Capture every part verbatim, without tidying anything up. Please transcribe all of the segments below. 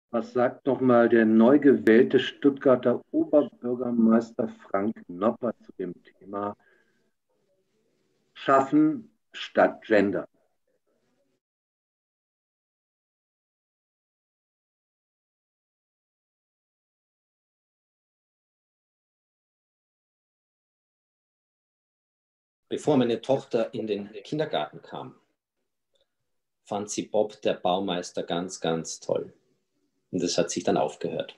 Was sagt nochmal der neu gewählte Stuttgarter Oberbürgermeister Frank Nopper zu dem Thema Schaffen statt Gender? Bevor meine Tochter in den Kindergarten kam, fand sie Bob, der Baumeister, ganz, ganz toll. Und das hat sich dann aufgehört.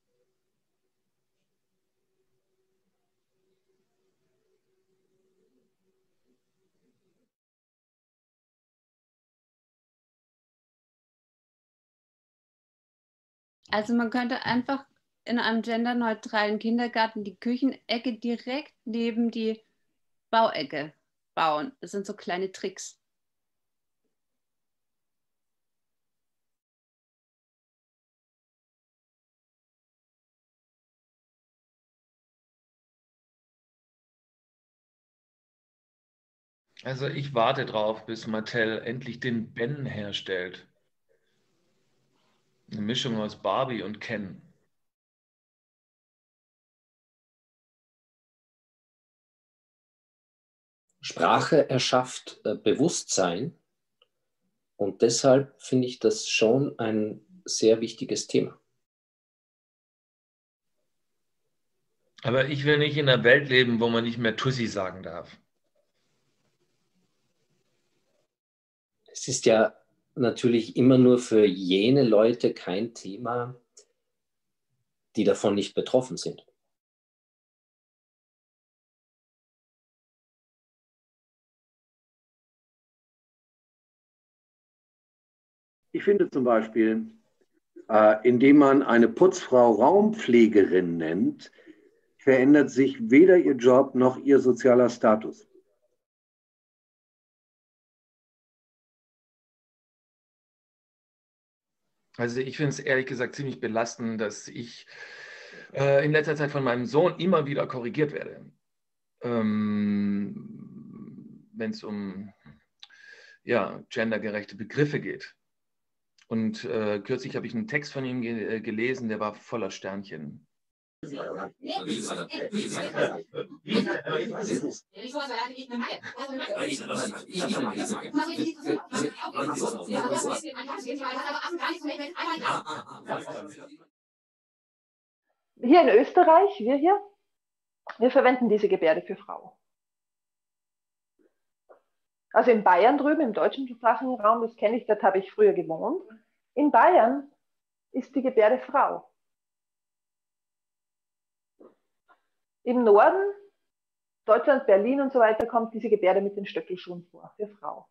Also man könnte einfach in einem genderneutralen Kindergarten die Küchenecke direkt neben die Bauecke bauen. Das sind so kleine Tricks. Also ich warte drauf, bis Mattel endlich den Ben herstellt. Eine Mischung aus Barbie und Ken. Sprache erschafft äh, Bewusstsein und deshalb finde ich das schon ein sehr wichtiges Thema. Aber ich will nicht in einer Welt leben, wo man nicht mehr Tussi sagen darf. Es ist ja natürlich immer nur für jene Leute kein Thema, die davon nicht betroffen sind. Ich finde zum Beispiel, äh, indem man eine Putzfrau Raumpflegerin nennt, verändert sich weder ihr Job noch ihr sozialer Status. Also ich finde es ehrlich gesagt ziemlich belastend, dass ich äh, in letzter Zeit von meinem Sohn immer wieder korrigiert werde, ähm, wenn es um ja, gendergerechte Begriffe geht. Und äh, kürzlich habe ich einen Text von ihm ge gelesen, der war voller Sternchen. Hier in Österreich, wir hier, wir verwenden diese Gebärde für Frau. Also in Bayern drüben, im deutschsprachigen Raum, das kenne ich, dort habe ich früher gewohnt. In Bayern ist die Gebärde Frau. Im Norden, Deutschland, Berlin und so weiter, kommt diese Gebärde mit den Stöckelschuhen vor, für Frau.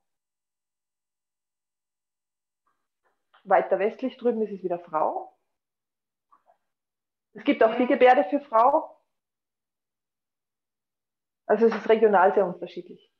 Weiter westlich drüben ist es wieder Frau. Es gibt auch die Gebärde für Frau. Also es ist regional sehr unterschiedlich.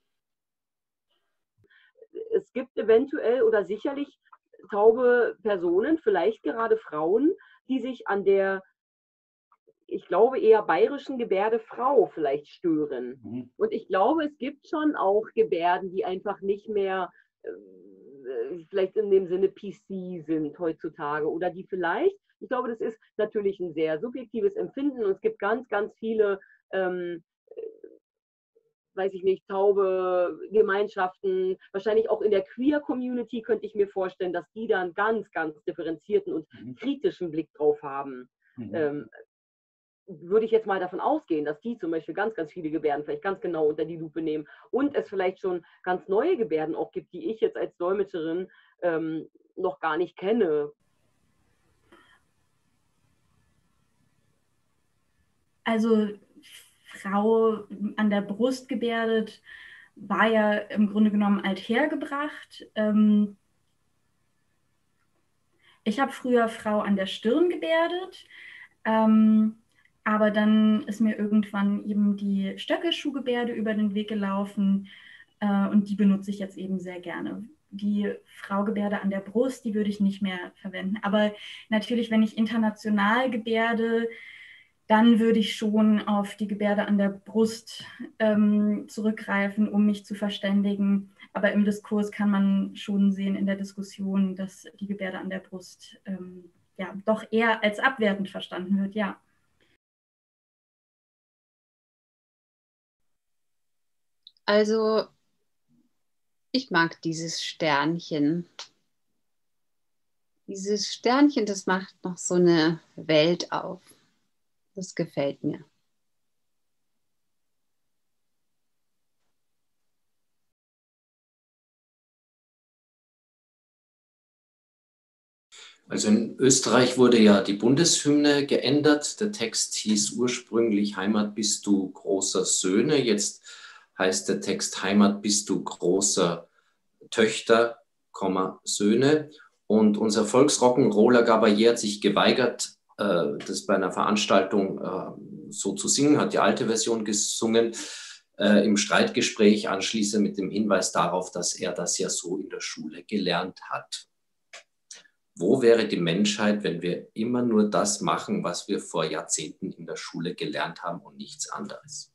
Es gibt eventuell oder sicherlich taube Personen, vielleicht gerade Frauen, die sich an der, ich glaube, eher bayerischen Gebärde Frau vielleicht stören. Mhm. Und ich glaube, es gibt schon auch Gebärden, die einfach nicht mehr äh, vielleicht in dem Sinne P C sind heutzutage oder die vielleicht, ich glaube, das ist natürlich ein sehr subjektives Empfinden und es gibt ganz, ganz viele ähm, weiß ich nicht, taube Gemeinschaften, wahrscheinlich auch in der Queer-Community könnte ich mir vorstellen, dass die da einen ganz, ganz differenzierten und mhm. kritischen Blick drauf haben. Mhm. Ähm, würde ich jetzt mal davon ausgehen, dass die zum Beispiel ganz, ganz viele Gebärden vielleicht ganz genau unter die Lupe nehmen und es vielleicht schon ganz neue Gebärden auch gibt, die ich jetzt als Dolmetscherin ähm, noch gar nicht kenne. Also Frau an der Brust gebärdet, war ja im Grunde genommen althergebracht. Ähm ich habe früher Frau an der Stirn gebärdet, ähm, aber dann ist mir irgendwann eben die Stöckelschuhgebärde über den Weg gelaufen äh, und die benutze ich jetzt eben sehr gerne. Die Fraugebärde an der Brust, die würde ich nicht mehr verwenden. Aber natürlich, wenn ich international gebärde, dann würde ich schon auf die Gebärde an der Brust ähm, zurückgreifen, um mich zu verständigen. Aber im Diskurs kann man schon sehen, in der Diskussion, dass die Gebärde an der Brust ähm, ja doch eher als abwertend verstanden wird, ja. Also, ich mag dieses Sternchen. Dieses Sternchen, das macht noch so eine Welt auf. Das gefällt mir. Also in Österreich wurde ja die Bundeshymne geändert. Der Text hieß ursprünglich Heimat bist du großer Söhne. Jetzt heißt der Text Heimat bist du großer Töchter, Söhne. Und unser Volksrock'n'Roller Gabayé hat sich geweigert, das bei einer Veranstaltung so zu singen, hat die alte Version gesungen, im Streitgespräch anschließend mit dem Hinweis darauf, dass er das ja so in der Schule gelernt hat. Wo wäre die Menschheit, wenn wir immer nur das machen, was wir vor Jahrzehnten in der Schule gelernt haben und nichts anderes?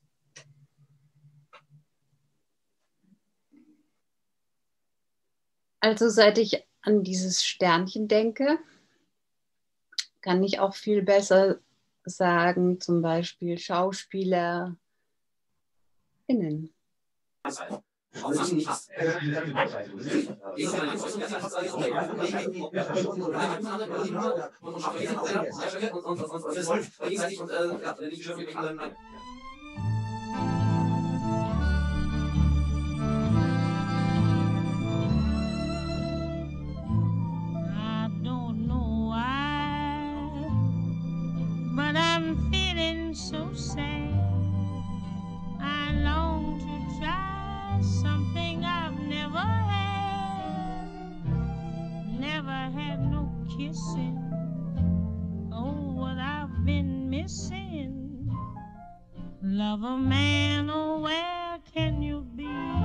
Also seit ich an dieses Sternchen denke, kann ich auch viel besser sagen, zum Beispiel SchauspielerInnen. Auf nichts. Something I've never had, never had no kissing. Oh, what I've been missing. Love a man, oh, where can you be?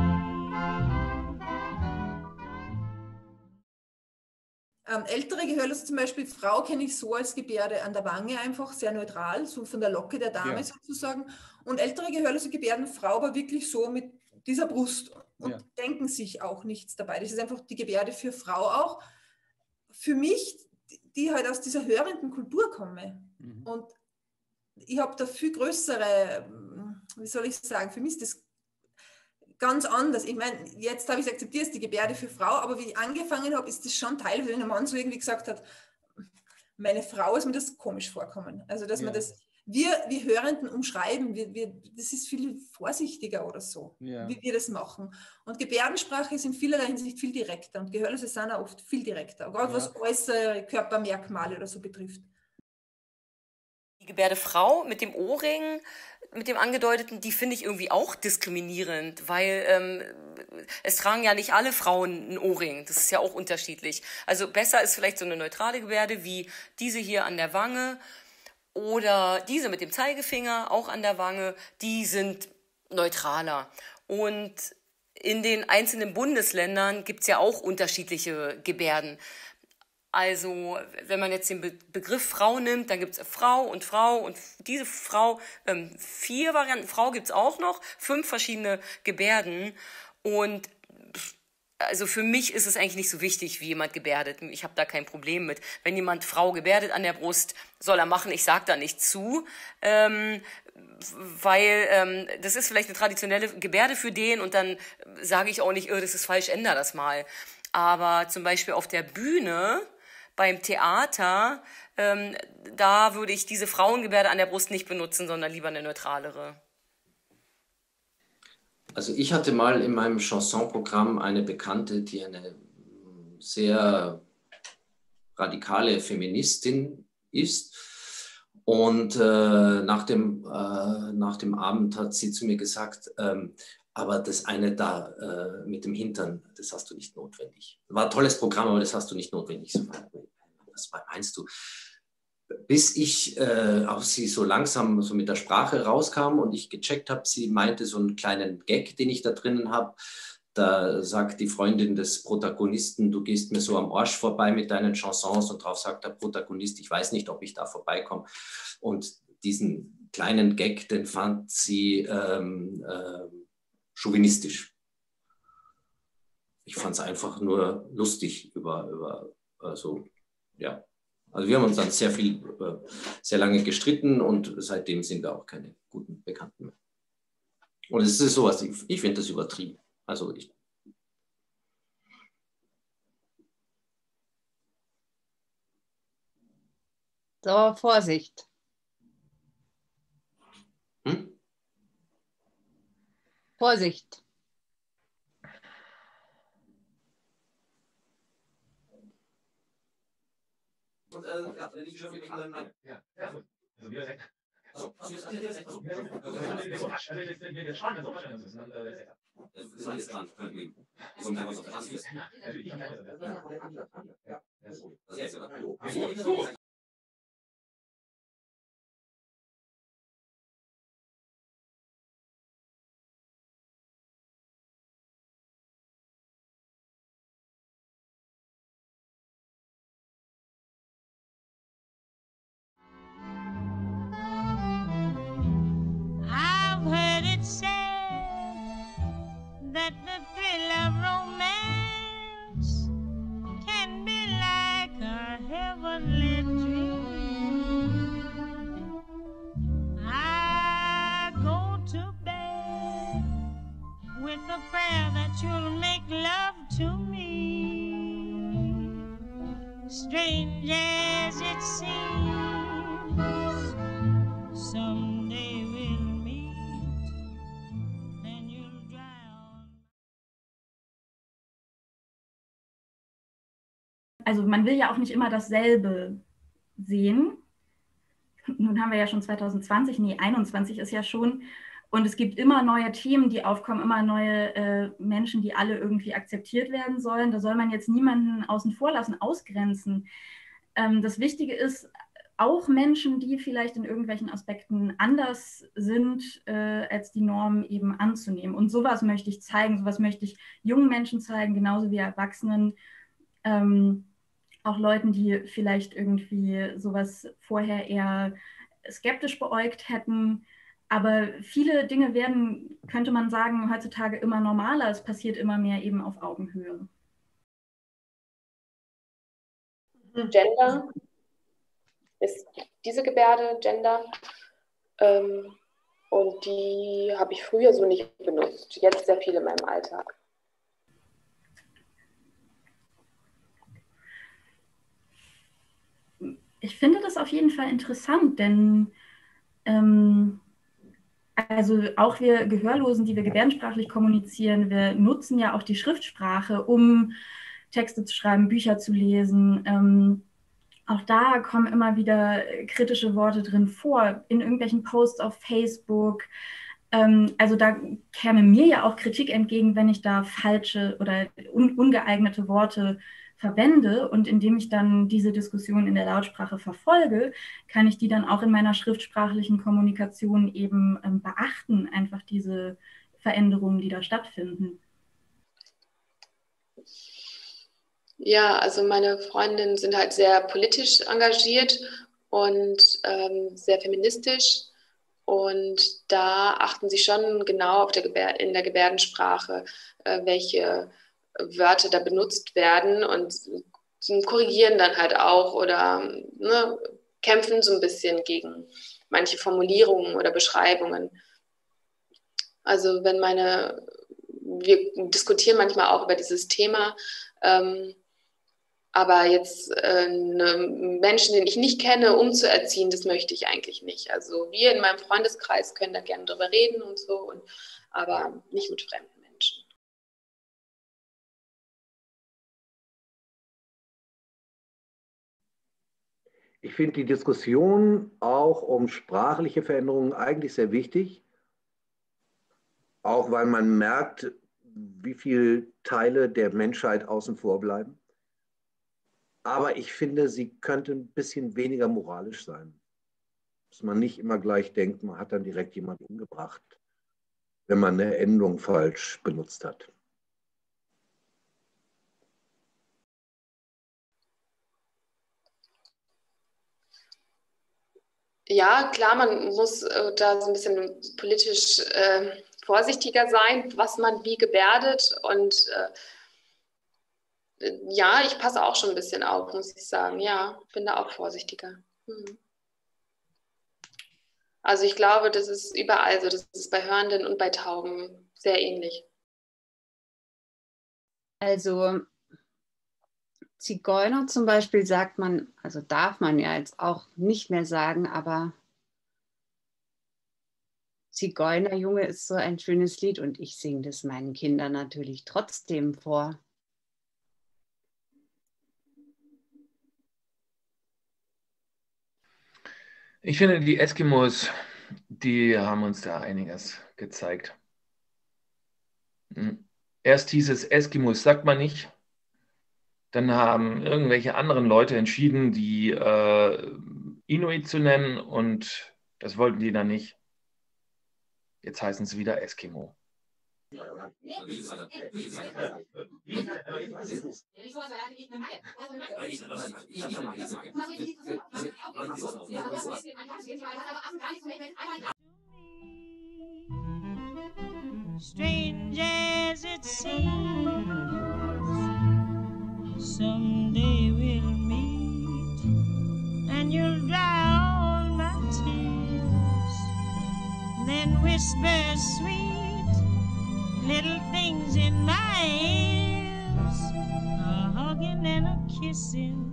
Ähm, ältere Gehörlose zum Beispiel, Frau kenne ich so als Gebärde an der Wange einfach, sehr neutral, so von der Locke der Dame ja. sozusagen. Und ältere Gehörlose gebärden Frau aber wirklich so mit dieser Brust und ja. denken sich auch nichts dabei. Das ist einfach die Gebärde für Frau auch. Für mich, die halt aus dieser hörenden Kultur komme. Mhm. Und ich habe da viel größere, wie soll ich sagen, für mich ist das ganz anders. Ich meine, jetzt habe ich es akzeptiert, ist die Gebärde für Frau, aber wie ich angefangen habe, ist das schon teilweise, wenn ein Mann so irgendwie gesagt hat, meine Frau, ist mir das komisch vorkommen. Also, dass ja. man das, wir, wir Hörenden umschreiben, wir, wir, das ist viel vorsichtiger oder so, ja. wie wir das machen. Und Gebärdensprache ist in vielerlei Hinsicht viel direkter und Gehörlose sind auch oft viel direkter, gerade ja. was äußere Körpermerkmale oder so betrifft. Die Gebärde Frau mit dem Ohrring, mit dem angedeuteten, die finde ich irgendwie auch diskriminierend, weil ähm, es tragen ja nicht alle Frauen einen Ohrring. Das ist ja auch unterschiedlich. Also besser ist vielleicht so eine neutrale Gebärde wie diese hier an der Wange oder diese mit dem Zeigefinger auch an der Wange. Die sind neutraler. Und in den einzelnen Bundesländern gibt es ja auch unterschiedliche Gebärden. Also, wenn man jetzt den Be- Begriff Frau nimmt, dann gibt es Frau und Frau und diese Frau, ähm, vier Varianten, Frau gibt es auch noch, fünf verschiedene Gebärden und also für mich ist es eigentlich nicht so wichtig, wie jemand gebärdet. Ich habe da kein Problem mit. Wenn jemand Frau gebärdet an der Brust, soll er machen, ich sage da nicht zu, ähm, weil ähm, das ist vielleicht eine traditionelle Gebärde für den und dann sage ich auch nicht, oh, das ist falsch, ändere das mal. Aber zum Beispiel auf der Bühne, beim Theater, ähm, da würde ich diese Frauengebärde an der Brust nicht benutzen, sondern lieber eine neutralere. Also ich hatte mal in meinem Chansonprogramm eine Bekannte, die eine sehr radikale Feministin ist. Und äh, nach, dem, äh, nach dem Abend hat sie zu mir gesagt, ähm, aber das eine da äh, mit dem Hintern, das hast du nicht notwendig. War ein tolles Programm, aber das hast du nicht notwendig. Was meinst du? Bis ich äh, auf sie so langsam so mit der Sprache rauskam und ich gecheckt habe, sie meinte so einen kleinen Gag, den ich da drinnen habe. Da sagt die Freundin des Protagonisten, du gehst mir so am Arsch vorbei mit deinen Chansons und drauf sagt der Protagonist, ich weiß nicht, ob ich da vorbeikomme. Und diesen kleinen Gag, den fand sie ähm, äh, chauvinistisch. Ich fand es einfach nur lustig über, über also, ja. Also wir haben uns dann sehr viel, sehr lange gestritten und seitdem sind wir auch keine guten Bekannten mehr. Und es ist sowas, ich, ich finde das übertrieben. Also ich. So, Vorsicht. Hm? Vorsicht. Und, äh, ja, die schon mit allen Mann. Ja, ja, also wir also, also, also, also, das ist alles dran. So ein kleiner Substanz ist. Das ist ja. I've heard it said that the thrill of romance can be like a heavenly dream. I go to bed with a prayer that you'll make love to me. Strange as it seems, someday we'll meet and you'll drown. Also man will ja auch nicht immer dasselbe sehen. Nun haben wir ja schon zwanzig zwanzig, nee, einundzwanzig ist ja schon. Und es gibt immer neue Themen, die aufkommen, immer neue äh, Menschen, die alle irgendwie akzeptiert werden sollen. Da soll man jetzt niemanden außen vor lassen, ausgrenzen. Ähm, das Wichtige ist, auch Menschen, die vielleicht in irgendwelchen Aspekten anders sind äh, als die Norm, eben anzunehmen. Und sowas möchte ich zeigen, sowas möchte ich jungen Menschen zeigen, genauso wie Erwachsenen. Ähm, auch Leuten, die vielleicht irgendwie sowas vorher eher skeptisch beäugt hätten. Aber viele Dinge werden, könnte man sagen, heutzutage immer normaler. Es passiert immer mehr eben auf Augenhöhe. Gender ist diese Gebärde, Gender. Ähm, und die habe ich früher so nicht benutzt. Jetzt sehr viel in meinem Alltag. Ich finde das auf jeden Fall interessant, denn ähm, also auch wir Gehörlosen, die wir gebärdensprachlich kommunizieren, wir nutzen ja auch die Schriftsprache, um Texte zu schreiben, Bücher zu lesen. Ähm, auch da kommen immer wieder kritische Worte drin vor, in irgendwelchen Posts auf Facebook. Ähm, also da käme mir ja auch Kritik entgegen, wenn ich da falsche oder un ungeeignete Worte verwende, und indem ich dann diese Diskussion in der Lautsprache verfolge, kann ich die dann auch in meiner schriftsprachlichen Kommunikation eben ähm, beachten, einfach diese Veränderungen, die da stattfinden. Ja, also meine Freundinnen sind halt sehr politisch engagiert und ähm, sehr feministisch, und da achten sie schon genau auf der Gebär in der Gebärdensprache, äh, welche Wörter da benutzt werden, und korrigieren dann halt auch oder ne, kämpfen so ein bisschen gegen manche Formulierungen oder Beschreibungen. Also wenn meine, wir diskutieren manchmal auch über dieses Thema, ähm, aber jetzt äh, einen Menschen, den ich nicht kenne, umzuerziehen, das möchte ich eigentlich nicht. Also wir in meinem Freundeskreis können da gerne drüber reden und so, und, aber nicht mit Fremden. Ich finde die Diskussion auch um sprachliche Veränderungen eigentlich sehr wichtig, auch weil man merkt, wie viele Teile der Menschheit außen vor bleiben. Aber ich finde, sie könnte ein bisschen weniger moralisch sein. Dass man nicht immer gleich denkt, man hat dann direkt jemanden umgebracht, wenn man eine Endung falsch benutzt hat. Ja, klar, man muss äh, da so ein bisschen politisch äh, vorsichtiger sein, was man wie gebärdet. Und äh, ja, ich passe auch schon ein bisschen auf, muss ich sagen. Ja, bin da auch vorsichtiger. Hm. Also ich glaube, das ist überall so. Das ist bei Hörenden und bei Tauben sehr ähnlich. Also Zigeuner zum Beispiel sagt man, also darf man ja jetzt auch nicht mehr sagen, aber Zigeunerjunge ist so ein schönes Lied und ich singe das meinen Kindern natürlich trotzdem vor. Ich finde, die Eskimos, die haben uns da einiges gezeigt. Erst hieß es Eskimos, sagt man nicht. Dann haben irgendwelche anderen Leute entschieden, die äh, Inuit zu nennen und das wollten die dann nicht. Jetzt heißen sie wieder Eskimo. Strange as it seems, someday we'll meet, and you'll dry all my tears, then whisper sweet little things in my ears, a hugging and a kissing,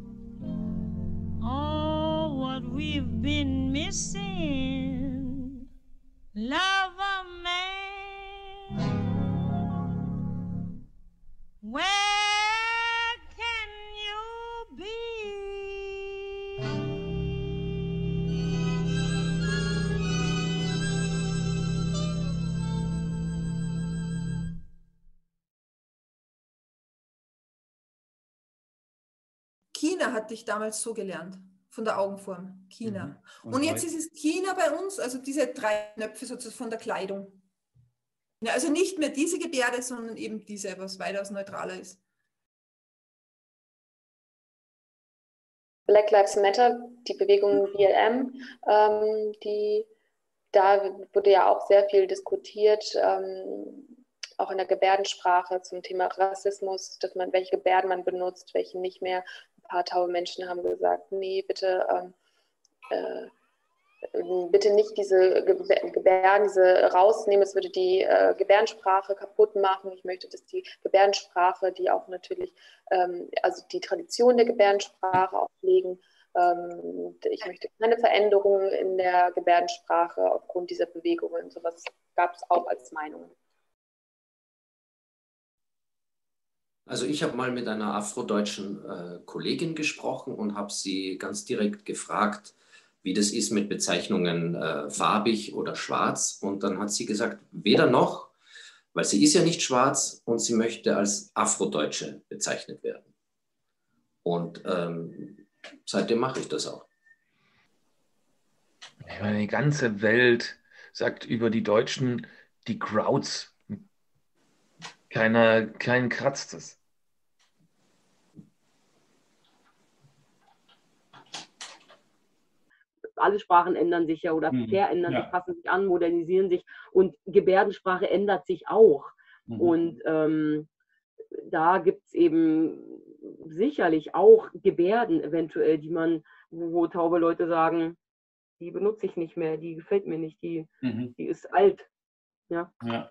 oh, what we've been missing, love a man. Where can you be? China hatte ich damals so gelernt, von der Augenform. China. Mhm. Und, Und jetzt heute? ist es China bei uns, also diese drei Knöpfe sozusagen von der Kleidung. Ja, also nicht mehr diese Gebärde, sondern eben diese, was weitaus neutraler ist. Black Lives Matter, die Bewegung B L M, ähm, die, da wurde ja auch sehr viel diskutiert, ähm, auch in der Gebärdensprache zum Thema Rassismus, dass man, welche Gebärden man benutzt, welche nicht mehr. Ein paar taube Menschen haben gesagt, nee, bitte, ähm, äh, bitte nicht diese Gebärden, diese rausnehmen, es würde die äh, Gebärdensprache kaputt machen. Ich möchte, dass die Gebärdensprache, die auch natürlich, ähm, also die Tradition der Gebärdensprache auch pflegen. Ähm, ich möchte keine Veränderungen in der Gebärdensprache aufgrund dieser Bewegungen. Sowas gab es auch als Meinung. Also ich habe mal mit einer afrodeutschen äh, Kollegin gesprochen und habe sie ganz direkt gefragt, wie das ist mit Bezeichnungen äh, farbig oder schwarz. Und dann hat sie gesagt, weder noch, weil sie ist ja nicht schwarz und sie möchte als Afrodeutsche bezeichnet werden. Und ähm, seitdem mache ich das auch. Ich meine, die ganze Welt sagt über die Deutschen, die Krauts. Keiner, kein kratzt es. Alle Sprachen ändern sich ja oder Mhm. verändern Ja. sich, passen sich an, modernisieren sich und Gebärdensprache ändert sich auch. Mhm. Und ähm, da gibt es eben sicherlich auch Gebärden eventuell, die man, wo, wo taube Leute sagen, die benutze ich nicht mehr, die gefällt mir nicht, die, Mhm. die ist alt. Ja. Ja.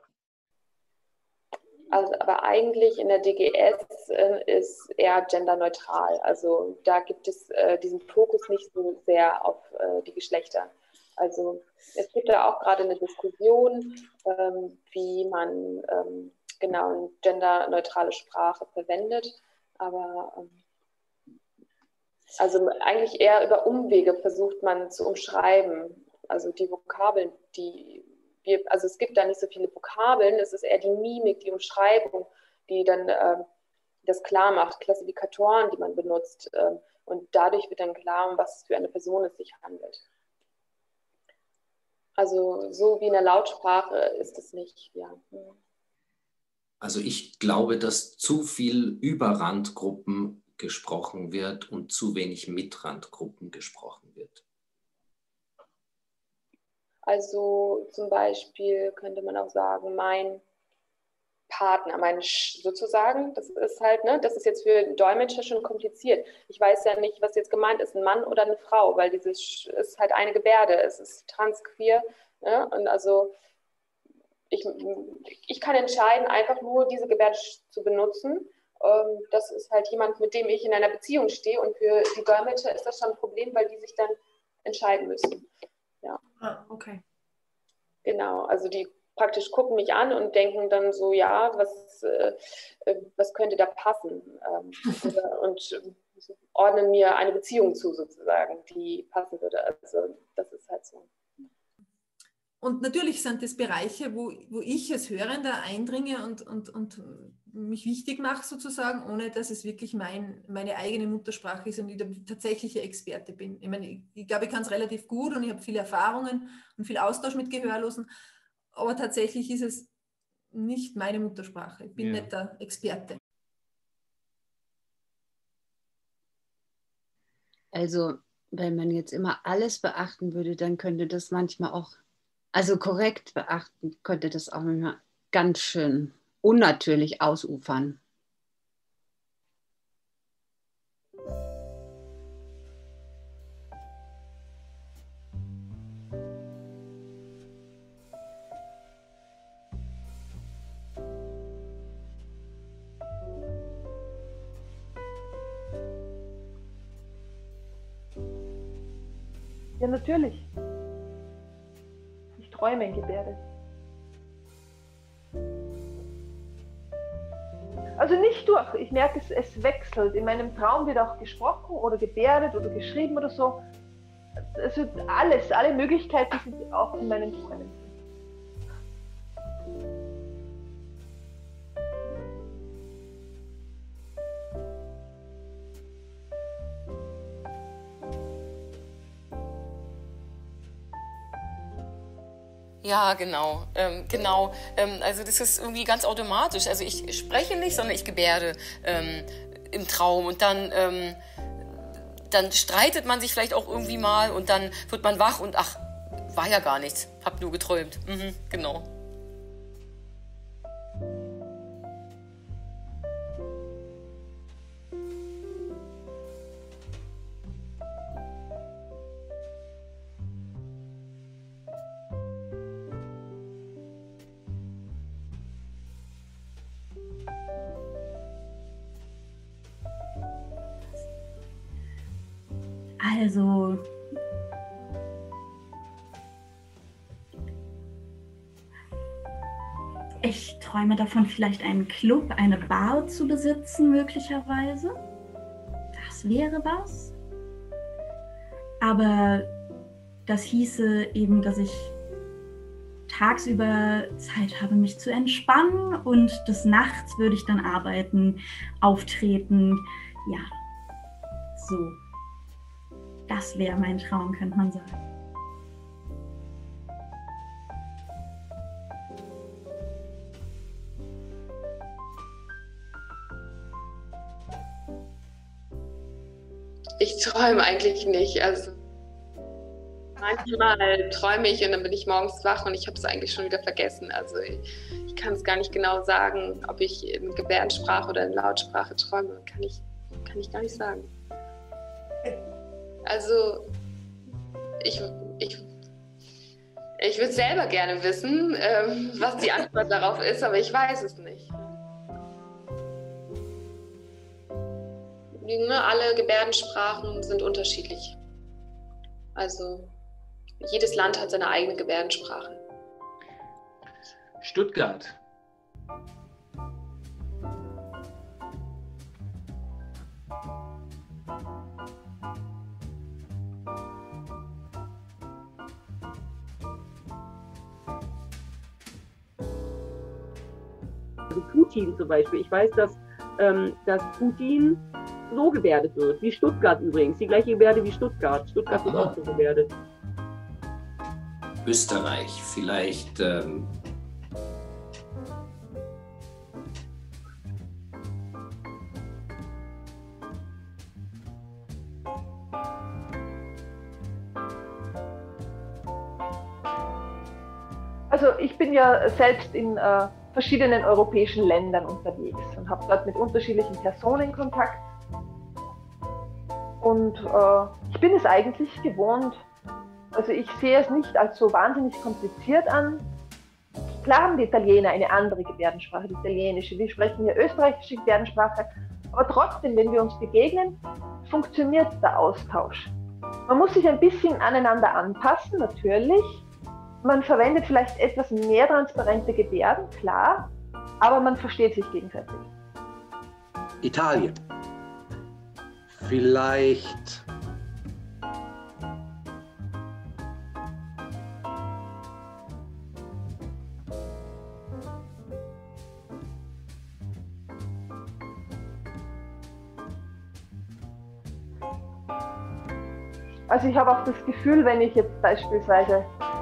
Also, aber eigentlich in der D G S äh, ist eher genderneutral. Also da gibt es äh, diesen Fokus nicht so sehr auf äh, die Geschlechter. Also es gibt da auch gerade eine Diskussion, ähm, wie man ähm, genau eine genderneutrale Sprache verwendet. Aber ähm, also eigentlich eher über Umwege versucht man zu umschreiben. Also die Vokabeln, die Wir, also es gibt da nicht so viele Vokabeln, es ist eher die Mimik, die Umschreibung, die dann äh, das klar macht, Klassifikatoren, die man benutzt. Äh, und dadurch wird dann klar, um was für eine Person es sich handelt. Also so wie in der Lautsprache ist es nicht, ja. Also ich glaube, dass zu viel über Randgruppen gesprochen wird und zu wenig mit Randgruppen gesprochen wird. Also zum Beispiel könnte man auch sagen, mein Partner, mein Sch sozusagen. Das ist halt, ne, das ist jetzt für einen Dolmetscher schon kompliziert. Ich weiß ja nicht, was jetzt gemeint ist, ein Mann oder eine Frau, weil dieses Sch ist halt eine Gebärde, es ist transqueer, ne? Und also ich, ich kann entscheiden, einfach nur diese Gebärde zu benutzen. Ähm, das ist halt jemand, mit dem ich in einer Beziehung stehe, und für die Dolmetscher ist das schon ein Problem, weil die sich dann entscheiden müssen. Ja. Ah, okay. Genau, also die praktisch gucken mich an und denken dann so, ja, was, äh, was könnte da passen? Ähm, und ordnen mir eine Beziehung zu, sozusagen, die passen würde. Also das ist halt so. Und natürlich sind das Bereiche, wo, wo ich als Hörender eindringe und, und, und mich wichtig mache, sozusagen, ohne dass es wirklich mein, meine eigene Muttersprache ist und ich der tatsächliche Experte bin. Ich meine, ich, ich glaube, ich kann es relativ gut und ich habe viele Erfahrungen und viel Austausch mit Gehörlosen, aber tatsächlich ist es nicht meine Muttersprache. Ich bin Ja. nicht der Experte. Also, wenn man jetzt immer alles beachten würde, dann könnte das manchmal auch, also korrekt beachten, könnte das auch manchmal ganz schön unnatürlich ausufern. Ja, natürlich. Ich träume in Gebärde. Also nicht durch. Ich merke, es, es wechselt. In meinem Traum wird auch gesprochen oder gebärdet oder geschrieben oder so. Also alles, alle Möglichkeiten sind auch in meinen Träumen. Ja, genau, ähm, genau. Ähm, also das ist irgendwie ganz automatisch. Also ich spreche nicht, sondern ich gebärde ähm, im Traum. Und dann, ähm, dann streitet man sich vielleicht auch irgendwie mal und dann wird man wach und ach, war ja gar nichts, hab nur geträumt. Mhm, genau. Also, ich träume davon, vielleicht einen Club, eine Bar zu besitzen, möglicherweise. Das wäre was. Aber das hieße eben, dass ich tagsüber Zeit habe, mich zu entspannen, und des Nachts würde ich dann arbeiten, auftreten. Ja, so. Das wäre mein Traum, könnte man sagen. Ich träume eigentlich nicht. Also manchmal träume ich und dann bin ich morgens wach und ich habe es eigentlich schon wieder vergessen. Also ich, ich kann es gar nicht genau sagen, ob ich in Gebärdensprache oder in Lautsprache träume. Kann ich, kann ich gar nicht sagen. Also ich, ich, ich würde selber gerne wissen, ähm, was die Antwort darauf ist, aber ich weiß es nicht. Ne, alle Gebärdensprachen sind unterschiedlich. Also jedes Land hat seine eigene Gebärdensprache. Stuttgart. Also Putin zum Beispiel. Ich weiß, dass, ähm, dass Putin so gebärdet wird, wie Stuttgart übrigens. Die gleiche Gebärde wie Stuttgart. Stuttgart wird auch so gebärdet. Österreich, vielleicht ähm, Also ich bin ja selbst in äh, verschiedenen europäischen Ländern unterwegs und habe dort mit unterschiedlichen Personen Kontakt. Und äh, ich bin es eigentlich gewohnt. Also ich sehe es nicht als so wahnsinnig kompliziert an. Klar haben die Italiener eine andere Gebärdensprache, die italienische. Wir sprechen hier österreichische Gebärdensprache. Aber trotzdem, wenn wir uns begegnen, funktioniert der Austausch. Man muss sich ein bisschen aneinander anpassen, natürlich. Man verwendet vielleicht etwas mehr transparente Gebärden, klar, aber man versteht sich gegenseitig. Italien. Vielleicht Also ich habe auch das Gefühl, wenn ich jetzt beispielsweise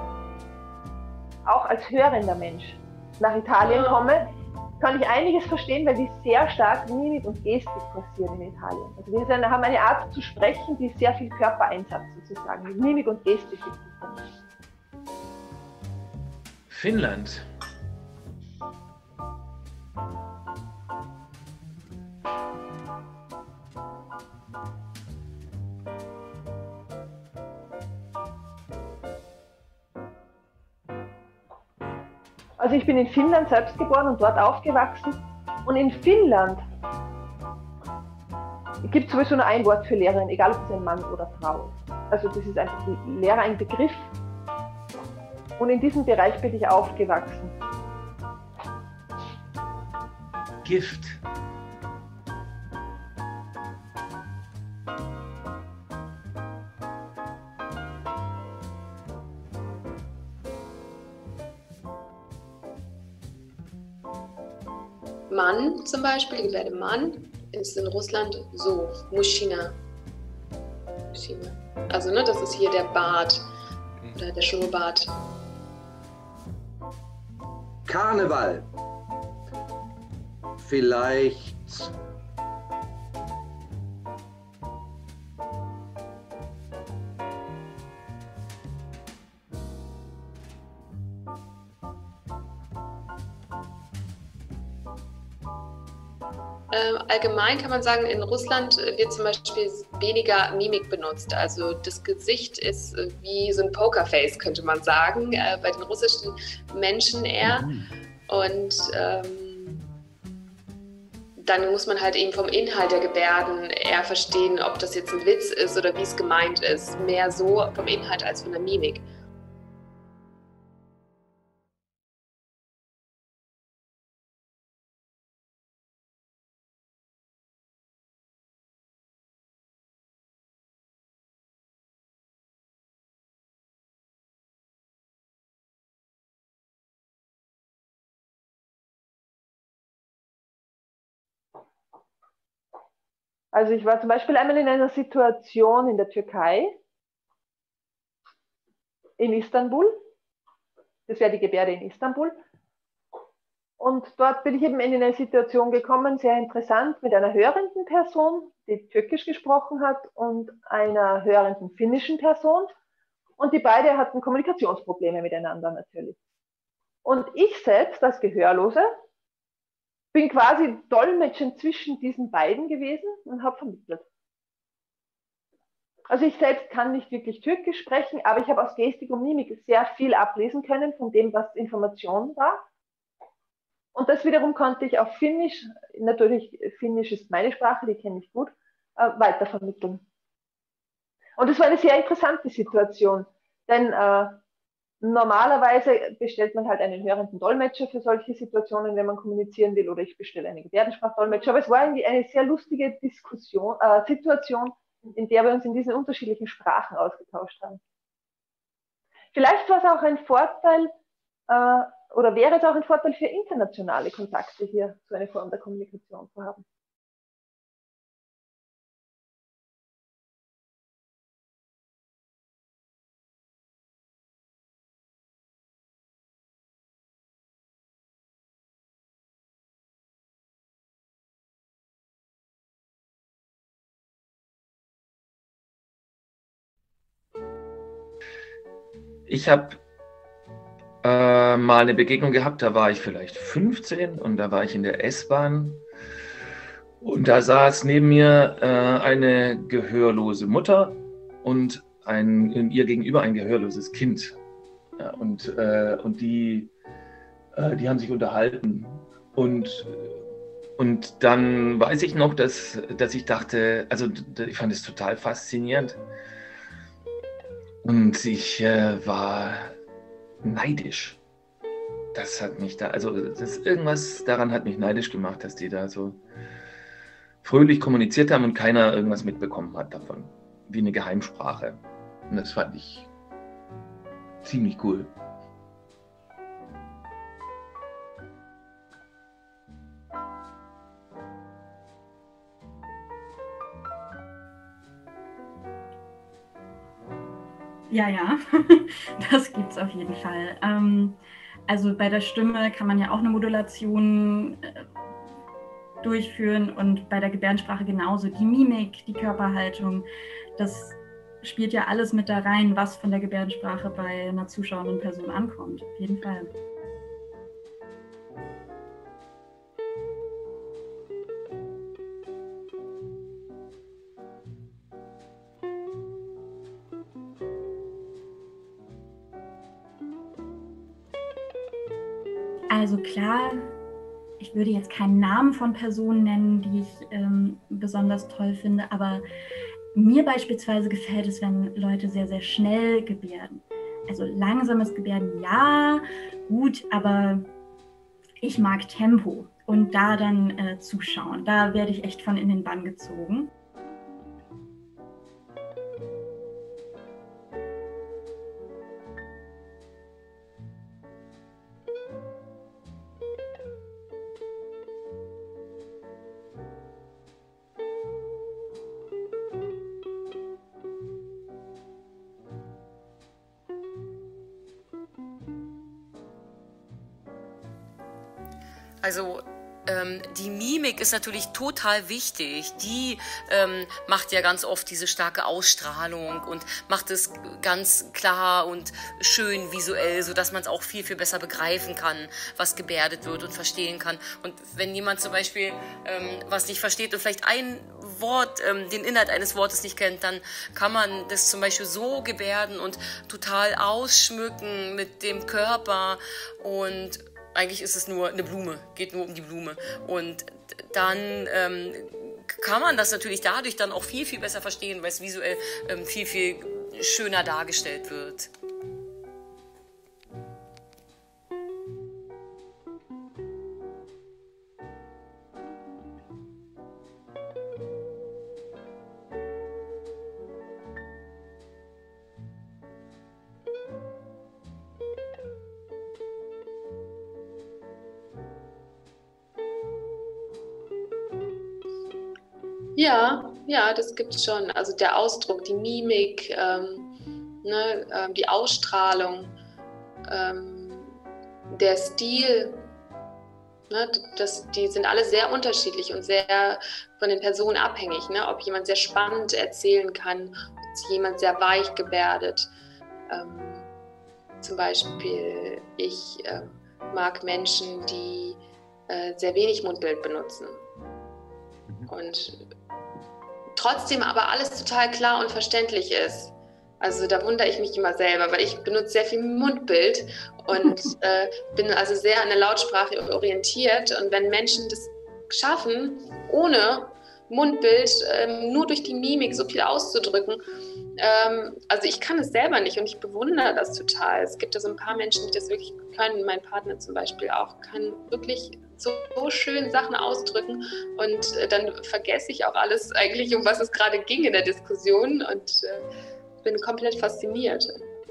auch als hörender Mensch nach Italien komme, kann ich einiges verstehen, weil die sehr stark Mimik und Gestik kursieren in Italien. Also wir sind, haben eine Art zu sprechen, die sehr viel Körpereinsatz sozusagen, mit Mimik und Gestik ist. Finnland. Also ich bin in Finnland selbst geboren und dort aufgewachsen. Und in Finnland gibt es sowieso nur ein Wort für Lehrerin, egal ob es ein Mann oder Frau ist. Also das ist einfach die Lehrer ein Begriff. Und in diesem Bereich bin ich aufgewachsen. Gift. Mann zum Beispiel, die Gebärde Mann, ist in Russland so, Muschina. Muschina. Also ne, das ist hier der Bart oder der Schnurrbart. Karneval. Vielleicht Ähm, allgemein kann man sagen, in Russland wird zum Beispiel weniger Mimik benutzt. Also das Gesicht ist wie so ein Pokerface, könnte man sagen, äh, bei den russischen Menschen eher. Und ähm, dann muss man halt eben vom Inhalt der Gebärden eher verstehen, ob das jetzt ein Witz ist oder wie es gemeint ist. Mehr so vom Inhalt als von der Mimik. Also ich war zum Beispiel einmal in einer Situation in der Türkei, in Istanbul. Das wäre die Gebärde in Istanbul. Und dort bin ich eben in eine Situation gekommen, sehr interessant, mit einer hörenden Person, die Türkisch gesprochen hat, und einer hörenden finnischen Person. Und die beiden hatten Kommunikationsprobleme miteinander natürlich. Und ich selbst als Gehörlose bin quasi dolmetschend zwischen diesen beiden gewesen und habe vermittelt. Also ich selbst kann nicht wirklich Türkisch sprechen, aber ich habe aus Gestik und Mimik sehr viel ablesen können von dem, was Information war. Und das wiederum konnte ich auf Finnisch, natürlich Finnisch ist meine Sprache, die kenne ich gut, äh, weitervermitteln. Und es war eine sehr interessante Situation, denn äh, normalerweise bestellt man halt einen hörenden Dolmetscher für solche Situationen, wenn man kommunizieren will, oder ich bestelle einen Gebärdensprachdolmetscher. Aber es war irgendwie eine sehr lustige Diskussion, äh, Situation, in der wir uns in diesen unterschiedlichen Sprachen ausgetauscht haben. Vielleicht war es auch ein Vorteil, äh, oder wäre es auch ein Vorteil für internationale Kontakte, hier so eine Form der Kommunikation zu haben. Ich habe äh, mal eine Begegnung gehabt, da war ich vielleicht fünfzehn und da war ich in der S-Bahn und da saß neben mir äh, eine gehörlose Mutter und ein, in ihr gegenüber ein gehörloses Kind. Ja, und, äh, und die, äh, die haben sich unterhalten. Und, und dann weiß ich noch, dass, dass ich dachte, also ich fand es total faszinierend. Und ich äh, war neidisch. Das hat mich da, also das, irgendwas daran hat mich neidisch gemacht, dass die da so fröhlich kommuniziert haben und keiner irgendwas mitbekommen hat davon. Wie eine Geheimsprache. Und das fand ich ziemlich cool. Ja, ja, das gibt es auf jeden Fall. Ähm, also bei der Stimme kann man ja auch eine Modulation äh, durchführen und bei der Gebärdensprache genauso. Die Mimik, die Körperhaltung, das spielt ja alles mit da rein, was von der Gebärdensprache bei einer zuschauenden Person ankommt. Auf jeden Fall. Also klar, ich würde jetzt keinen Namen von Personen nennen, die ich ähm, besonders toll finde, aber mir beispielsweise gefällt es, wenn Leute sehr, sehr schnell gebärden. Also langsames Gebärden, ja, gut, aber ich mag Tempo und da dann äh, zuschauen. Da werde ich echt von in den Bann gezogen. Also ähm, die Mimik ist natürlich total wichtig. Die ähm, macht ja ganz oft diese starke Ausstrahlung und macht es ganz klar und schön visuell, sodass man es auch viel, viel besser begreifen kann, was gebärdet wird und verstehen kann. Und wenn jemand zum Beispiel ähm, was nicht versteht und vielleicht ein Wort, ähm, den Inhalt eines Wortes nicht kennt, dann kann man das zum Beispiel so gebärden und total ausschmücken mit dem Körper und eigentlich ist es nur eine Blume, geht nur um die Blume. Und dann ähm, kann man das natürlich dadurch dann auch viel, viel besser verstehen, weil es visuell ähm, viel, viel schöner dargestellt wird. Ja, ja, das gibt es schon. Also der Ausdruck, die Mimik, ähm, ne, ähm, die Ausstrahlung, ähm, der Stil, ne, das, die sind alle sehr unterschiedlich und sehr von den Personen abhängig. Ne? Ob jemand sehr spannend erzählen kann, ob jemand sehr weich gebärdet. Ähm, zum Beispiel, ich äh, mag Menschen, die äh, sehr wenig Mundbild benutzen. Und trotzdem aber alles total klar und verständlich ist. Also da wundere ich mich immer selber, weil ich benutze sehr viel Mundbild und äh, bin also sehr an der Lautsprache orientiert. Und wenn Menschen das schaffen, ohne Mundbild, ähm, nur durch die Mimik so viel auszudrücken, ähm, also ich kann es selber nicht und ich bewundere das total. Es gibt ja so ein paar Menschen, die das wirklich können. Mein Partner zum Beispiel auch kann wirklich so, so schön Sachen ausdrücken und äh, dann vergesse ich auch alles eigentlich, um was es gerade ging in der Diskussion und äh, bin komplett fasziniert.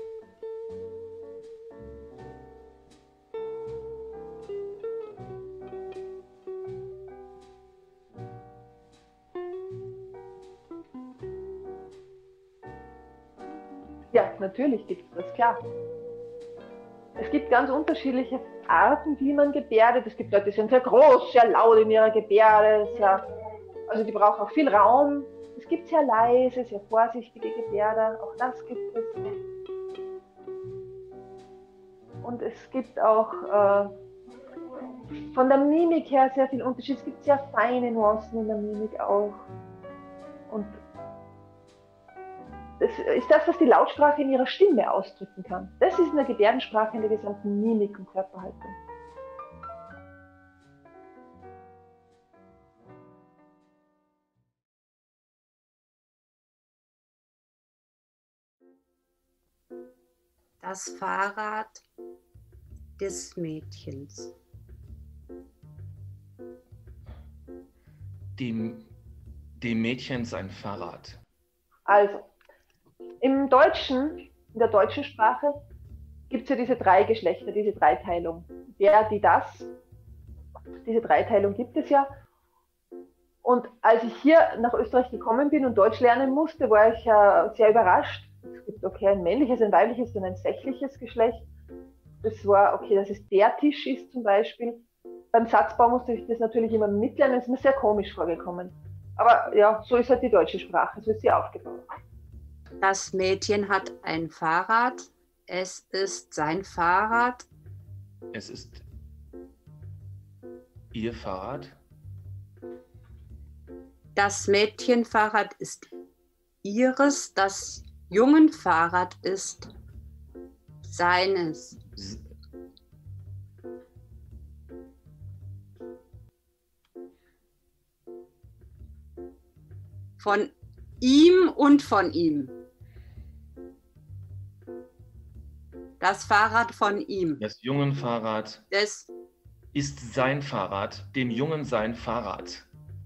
Ja, natürlich gibt es das, klar. Es gibt ganz unterschiedliche Arten, wie man gebärdet. Es gibt Leute, die sind sehr groß, sehr laut in ihrer Gebärde, sehr, also die brauchen auch viel Raum. Es gibt sehr leise, sehr vorsichtige Gebärder, auch das gibt es. Und es gibt auch äh, von der Mimik her sehr viel Unterschied. Es gibt sehr feine Nuancen in der Mimik auch. Und das ist das, was die Lautsprache in ihrer Stimme ausdrücken kann. Das ist in der Gebärdensprache, in der gesamten Mimik und Körperhaltung. Das Fahrrad des Mädchens. Dem, dem Mädchen sein Fahrrad. Also, im Deutschen, in der deutschen Sprache, gibt es ja diese drei Geschlechter, diese Dreiteilung. Der, die, das. Diese Dreiteilung gibt es ja. Und als ich hier nach Österreich gekommen bin und Deutsch lernen musste, war ich ja sehr überrascht. Es gibt okay ein männliches, ein weibliches und ein sächliches Geschlecht. Das war, okay, dass es der Tisch ist zum Beispiel. Beim Satzbau musste ich das natürlich immer mitlernen, es ist mir sehr komisch vorgekommen. Aber ja, so ist halt die deutsche Sprache, so ist sie aufgebaut. Das Mädchen hat ein Fahrrad, es ist sein Fahrrad. Es ist ihr Fahrrad. Das Mädchenfahrrad ist ihres, das Jungenfahrrad ist seines. Von ihm und von ihm. Das Fahrrad von ihm. Das Jungenfahrrad Des ist sein Fahrrad, dem Jungen sein Fahrrad.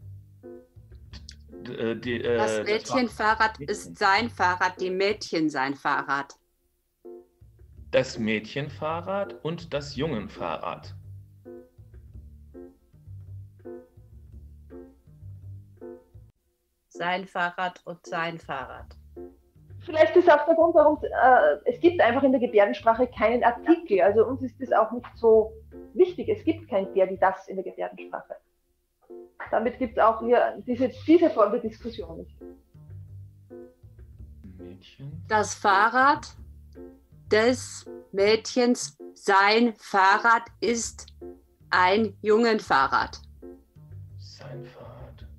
D äh, die, äh, das Mädchenfahrrad das ist sein Fahrrad, dem Mädchen sein Fahrrad. Das Mädchenfahrrad und das Jungenfahrrad. Sein Fahrrad und sein Fahrrad. Vielleicht ist auch der Grund, warum äh, es gibt einfach in der Gebärdensprache keinen Artikel. Also uns ist das auch nicht so wichtig. Es gibt kein der, die, das in der Gebärdensprache. Damit gibt es auch hier diese, diese Form der Diskussion nicht. Mädchen. Das Fahrrad des Mädchens, sein Fahrrad ist ein Jungenfahrrad. Sein Fahrrad.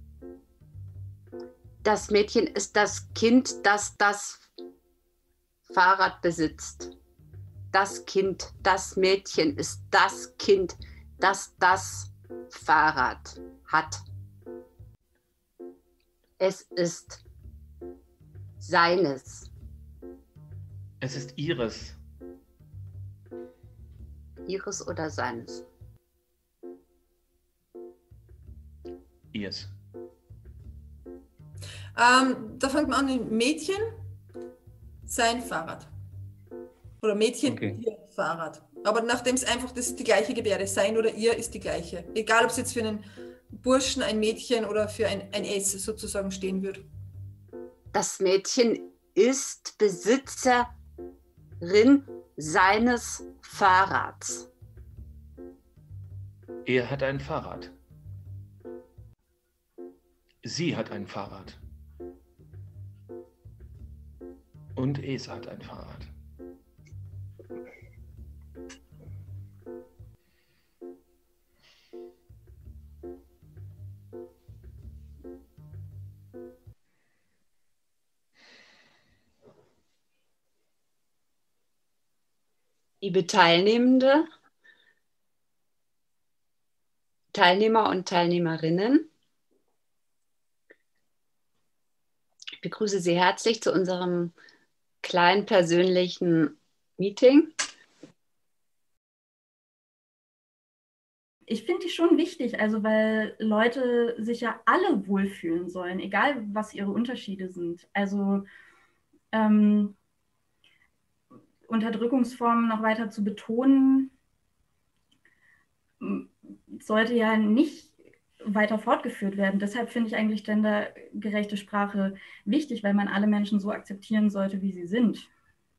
Das Mädchen ist das Kind, das das Fahrrad besitzt. Das Kind, das Mädchen ist das Kind, das das Fahrrad hat. Es ist seines. Es ist ihres. Ihres oder seines? Ihrs. Ähm, da fängt man an mit Mädchen, sein Fahrrad. Oder Mädchen, Okay. ihr Fahrrad. Aber nachdem es einfach, das ist die gleiche Gebärde, sein oder ihr ist die gleiche. Egal, ob es jetzt für einen Burschen, ein Mädchen oder für ein, ein S sozusagen stehen würde. Das Mädchen ist Besitzerin seines Fahrrads. Er hat ein Fahrrad. Sie hat ein Fahrrad. Und es hat ein Fahrrad. Liebe Teilnehmende, Teilnehmer und Teilnehmerinnen, ich begrüße Sie herzlich zu unserem kleinen persönlichen Meeting. Ich finde die schon wichtig, also weil Leute sich ja alle wohlfühlen sollen, egal was ihre Unterschiede sind. Also ähm, Unterdrückungsformen noch weiter zu betonen, sollte ja nicht weiter fortgeführt werden. Deshalb finde ich eigentlich gendergerechte Sprache wichtig, weil man alle Menschen so akzeptieren sollte, wie sie sind.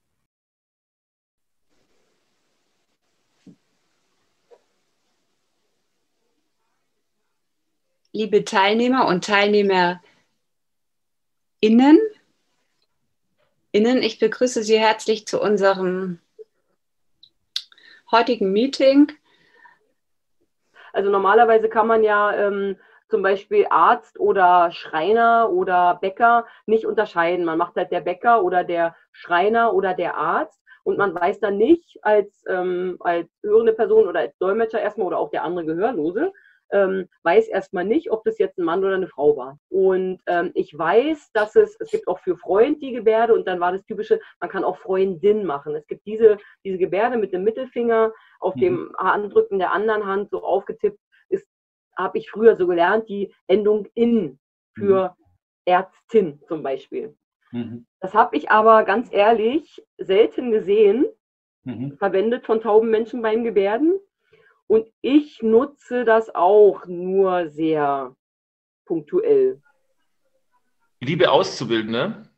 Liebe Teilnehmer und Teilnehmerinnen, Innen, ich begrüße Sie herzlich zu unserem heutigen Meeting? Also normalerweise kann man ja ähm, zum Beispiel Arzt oder Schreiner oder Bäcker nicht unterscheiden. Man macht halt der Bäcker oder der Schreiner oder der Arzt und man weiß dann nicht als, ähm, als hörende Person oder als Dolmetscher erstmal oder auch der andere Gehörlose, ähm, weiß erstmal nicht, ob das jetzt ein Mann oder eine Frau war. Und ähm, ich weiß, dass es, es gibt auch für Freund die Gebärde und dann war das typische, man kann auch Freundin machen. Es gibt diese, diese Gebärde mit dem Mittelfinger auf mhm. dem Handrücken der anderen Hand so aufgetippt, ist, habe ich früher so gelernt, die Endung in für mhm. Ärztin zum Beispiel. Mhm. Das habe ich aber ganz ehrlich selten gesehen, mhm. verwendet von tauben Menschen beim Gebärden. Und ich nutze das auch nur sehr punktuell. Liebe Auszubildende,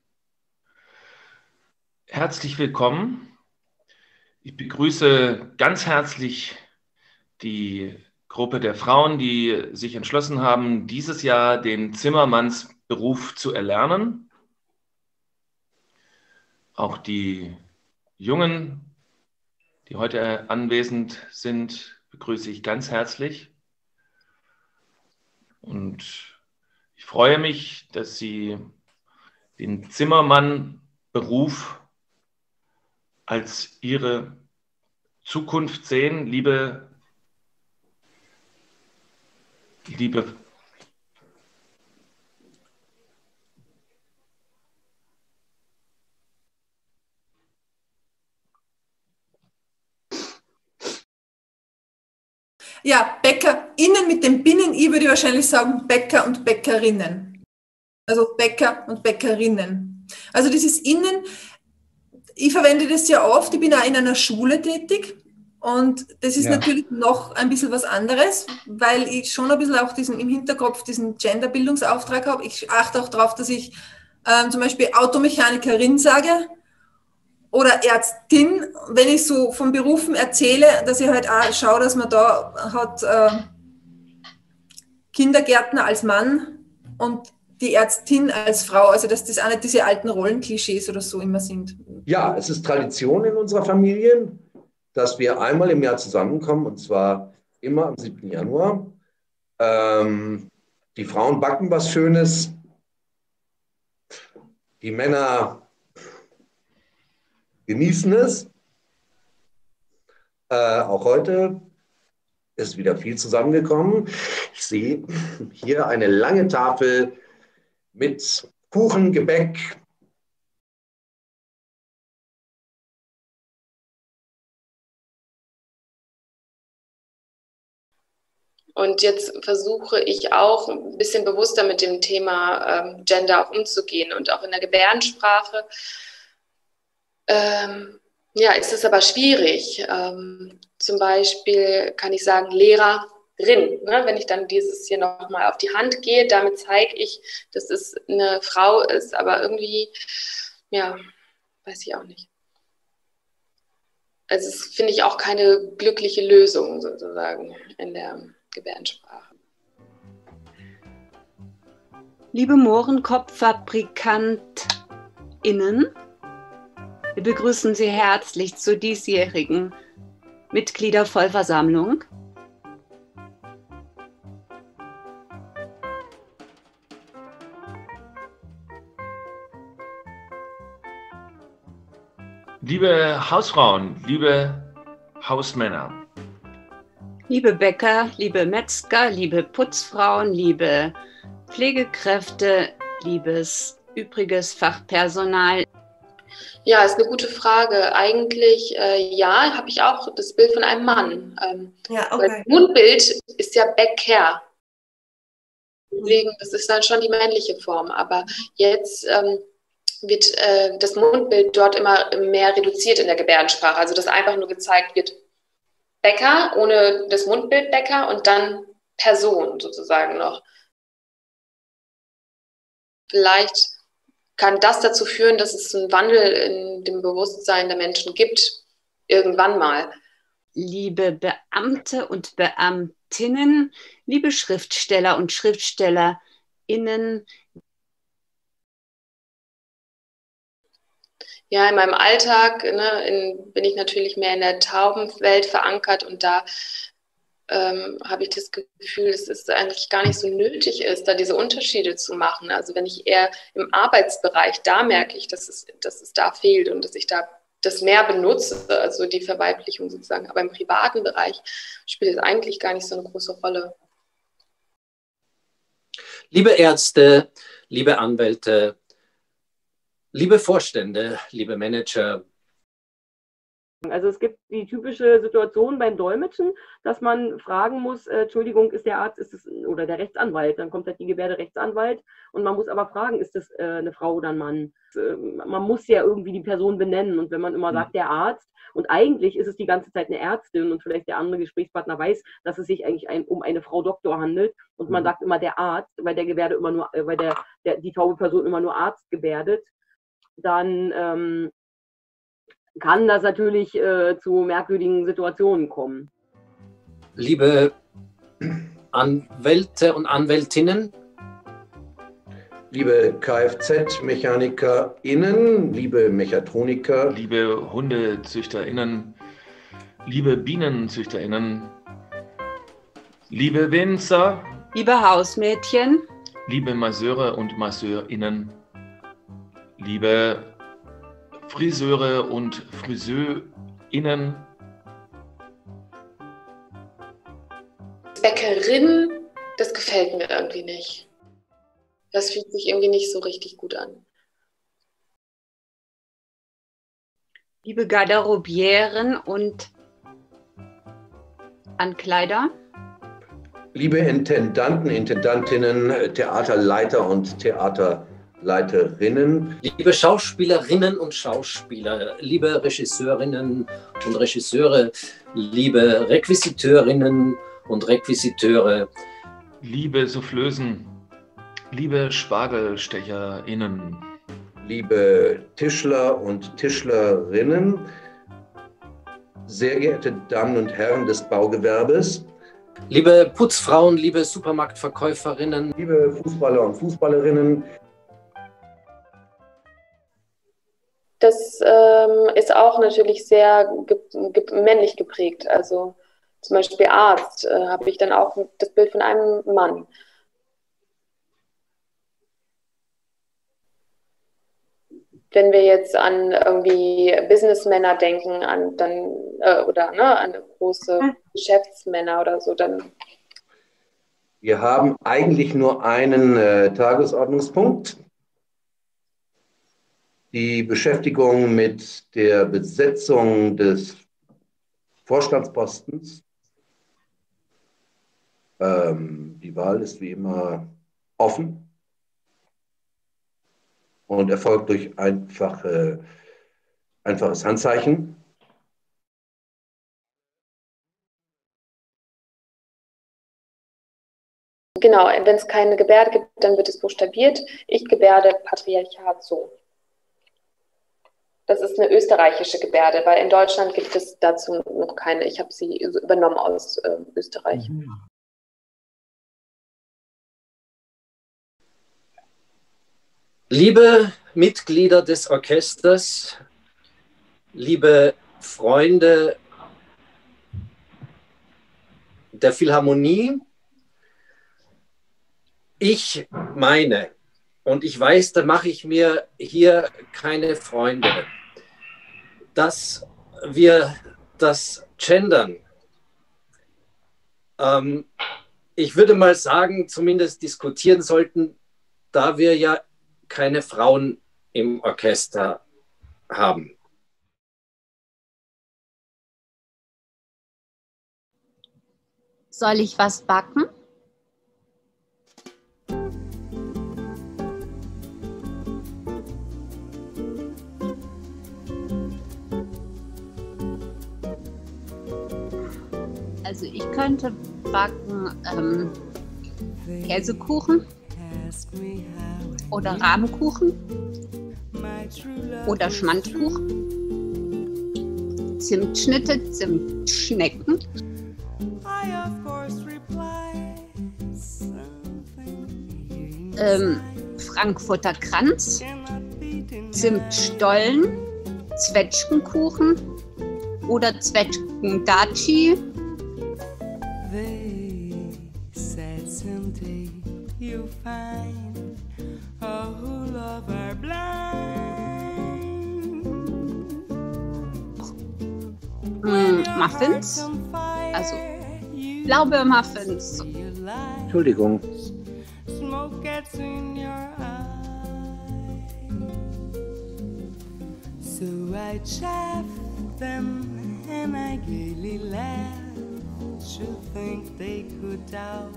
herzlich willkommen. Ich begrüße ganz herzlich die Gruppe der Frauen, die sich entschlossen haben, dieses Jahr den Zimmermannsberuf zu erlernen. Auch die Jungen, die heute anwesend sind, begrüße ich ganz herzlich. Und ich freue mich, dass Sie den Zimmermann-Beruf als Ihre Zukunft sehen, liebe, liebe Ja, BäckerInnen mit dem Binnen-I würde ich wahrscheinlich sagen Bäcker und Bäckerinnen. Also Bäcker und Bäckerinnen. Also dieses Innen, ich verwende das ja oft, ich bin auch in einer Schule tätig und das ist ja. natürlich noch ein bisschen was anderes, weil ich schon ein bisschen auch diesen, im Hinterkopf diesen Genderbildungsauftrag habe. Ich achte auch darauf, dass ich ähm, zum Beispiel Automechanikerin sage oder Ärztin, wenn ich so von Berufen erzähle, dass ich halt auch schaue, dass man da hat äh, Kindergärtner als Mann und die Ärztin als Frau, also dass das auch nicht diese alten Rollenklischees oder so immer sind. Ja, es ist Tradition in unserer Familie, dass wir einmal im Jahr zusammenkommen, und zwar immer am siebten Januar. Ähm, die Frauen backen was Schönes, die Männer genießen es. Äh, auch heute ist wieder viel zusammengekommen. Ich sehe hier eine lange Tafel mit Kuchen, Gebäck. Und jetzt versuche ich auch ein bisschen bewusster mit dem Thema ähm, Gender auch umzugehen und auch in der Gebärdensprache. Ähm, ja, ist es aber schwierig. Ähm, zum Beispiel kann ich sagen Lehrerin. Ne? Wenn ich dann dieses hier nochmal auf die Hand gehe, damit zeige ich, dass es eine Frau ist, aber irgendwie, ja, weiß ich auch nicht. Also es finde ich auch keine glückliche Lösung sozusagen in der Gebärdensprache. Liebe Mohrenkopffabrikant*innen, wir begrüßen Sie herzlich zur diesjährigen Mitgliedervollversammlung. Liebe Hausfrauen, liebe Hausmänner, liebe Bäcker, liebe Metzger, liebe Putzfrauen, liebe Pflegekräfte, liebes übriges Fachpersonal. Ja, ist eine gute Frage. Eigentlich, äh, ja, habe ich auch das Bild von einem Mann. Ähm, ja, okay. Das Mundbild ist ja Bäcker. Deswegen, das ist dann schon die männliche Form. Aber jetzt ähm, wird äh, das Mundbild dort immer mehr reduziert in der Gebärdensprache. Also, dass einfach nur gezeigt wird, Bäcker ohne das Mundbild Bäcker und dann Person sozusagen noch. Vielleicht kann das dazu führen, dass es einen Wandel in dem Bewusstsein der Menschen gibt, irgendwann mal. Liebe Beamte und Beamtinnen, liebe Schriftsteller und SchriftstellerInnen. ja, in meinem Alltag ne, in, bin ich natürlich mehr in der Taubenwelt verankert und da ähm, habe ich das Gefühl, dass es eigentlich gar nicht so nötig ist, da diese Unterschiede zu machen. Also wenn ich eher im Arbeitsbereich, da merke ich, dass es, dass es da fehlt und dass ich da das mehr benutze, also die Verweiblichung sozusagen. Aber im privaten Bereich spielt es eigentlich gar nicht so eine große Rolle. Liebe Ärzte, liebe Anwälte, liebe Vorstände, liebe Manager. Also es gibt die typische Situation beim Dolmetschen, dass man fragen muss, äh, Entschuldigung, ist der Arzt, ist es oder der Rechtsanwalt? Dann kommt halt die Gebärde Rechtsanwalt und man muss aber fragen, ist das äh, eine Frau oder ein Mann? Äh, man muss ja irgendwie die Person benennen und wenn man immer sagt, der Arzt, und eigentlich ist es die ganze Zeit eine Ärztin und vielleicht der andere Gesprächspartner weiß, dass es sich eigentlich ein, um eine Frau Doktor handelt und man sagt immer der Arzt, weil der Gebärde immer nur, äh, weil der, der, die taube Person immer nur Arzt gebärdet, dann ähm, kann das natürlich äh, zu merkwürdigen Situationen kommen. Liebe Anwälte und Anwältinnen, liebe Kfz-MechanikerInnen, liebe Mechatroniker, liebe HundezüchterInnen, liebe BienenzüchterInnen, liebe Winzer, liebe Hausmädchen, liebe Masseure und MasseurInnen, liebe Friseure und FriseurInnen, Bäckerin, das gefällt mir irgendwie nicht. Das fühlt sich irgendwie nicht so richtig gut an. liebe Garderobieren und Ankleider, liebe Intendanten, Intendantinnen, Theaterleiter und Theaterleiterinnen, liebe Schauspielerinnen und Schauspieler, liebe Regisseurinnen und Regisseure, liebe Requisiteurinnen und Requisiteure, liebe Soufflösen, liebe SpargelstecherInnen, liebe Tischler und Tischlerinnen, sehr geehrte Damen und Herren des Baugewerbes, liebe Putzfrauen, liebe Supermarktverkäuferinnen, liebe Fußballer und Fußballerinnen. Das ähm, ist auch natürlich sehr ge ge männlich geprägt. Also zum Beispiel Arzt äh, habe ich dann auch das Bild von einem Mann. Wenn wir jetzt an irgendwie Businessmänner denken, an dann äh, oder ne, an große Geschäftsmänner oder so, dann. Wir haben eigentlich nur einen äh, Tagesordnungspunkt. Die Beschäftigung mit der Besetzung des Vorstandspostens. Ähm, die Wahl ist wie immer offen und erfolgt durch einfache, einfaches Handzeichen. Genau, wenn es keine Gebärde gibt, dann wird es buchstabiert. Ich gebärde Patriarchat so. Das ist eine österreichische Gebärde, weil in Deutschland gibt es dazu noch keine. Ich habe sie übernommen aus äh, Österreich. Mhm. Liebe Mitglieder des Orchesters, liebe Freunde der Philharmonie, ich meine, und ich weiß, da mache ich mir hier keine Freunde, dass wir das Gendern, ähm, ich würde mal sagen, zumindest diskutieren sollten, da wir ja keine Frauen im Orchester haben. Soll ich was backen? Also ich könnte backen ähm, Käsekuchen oder Rahmkuchen oder Schmandkuchen, Zimtschnitte, Zimtschnecken, ähm, Frankfurter Kranz, Zimtstollen, Zwetschgenkuchen oder Zwetschgendatschi. They said someday you'll find all who love are blind. Mm, Muffins, also Blaubeermuffins. Entschuldigung. Smoke gets in your eye. So I chaff them and I gaily laugh. Should think they could doubt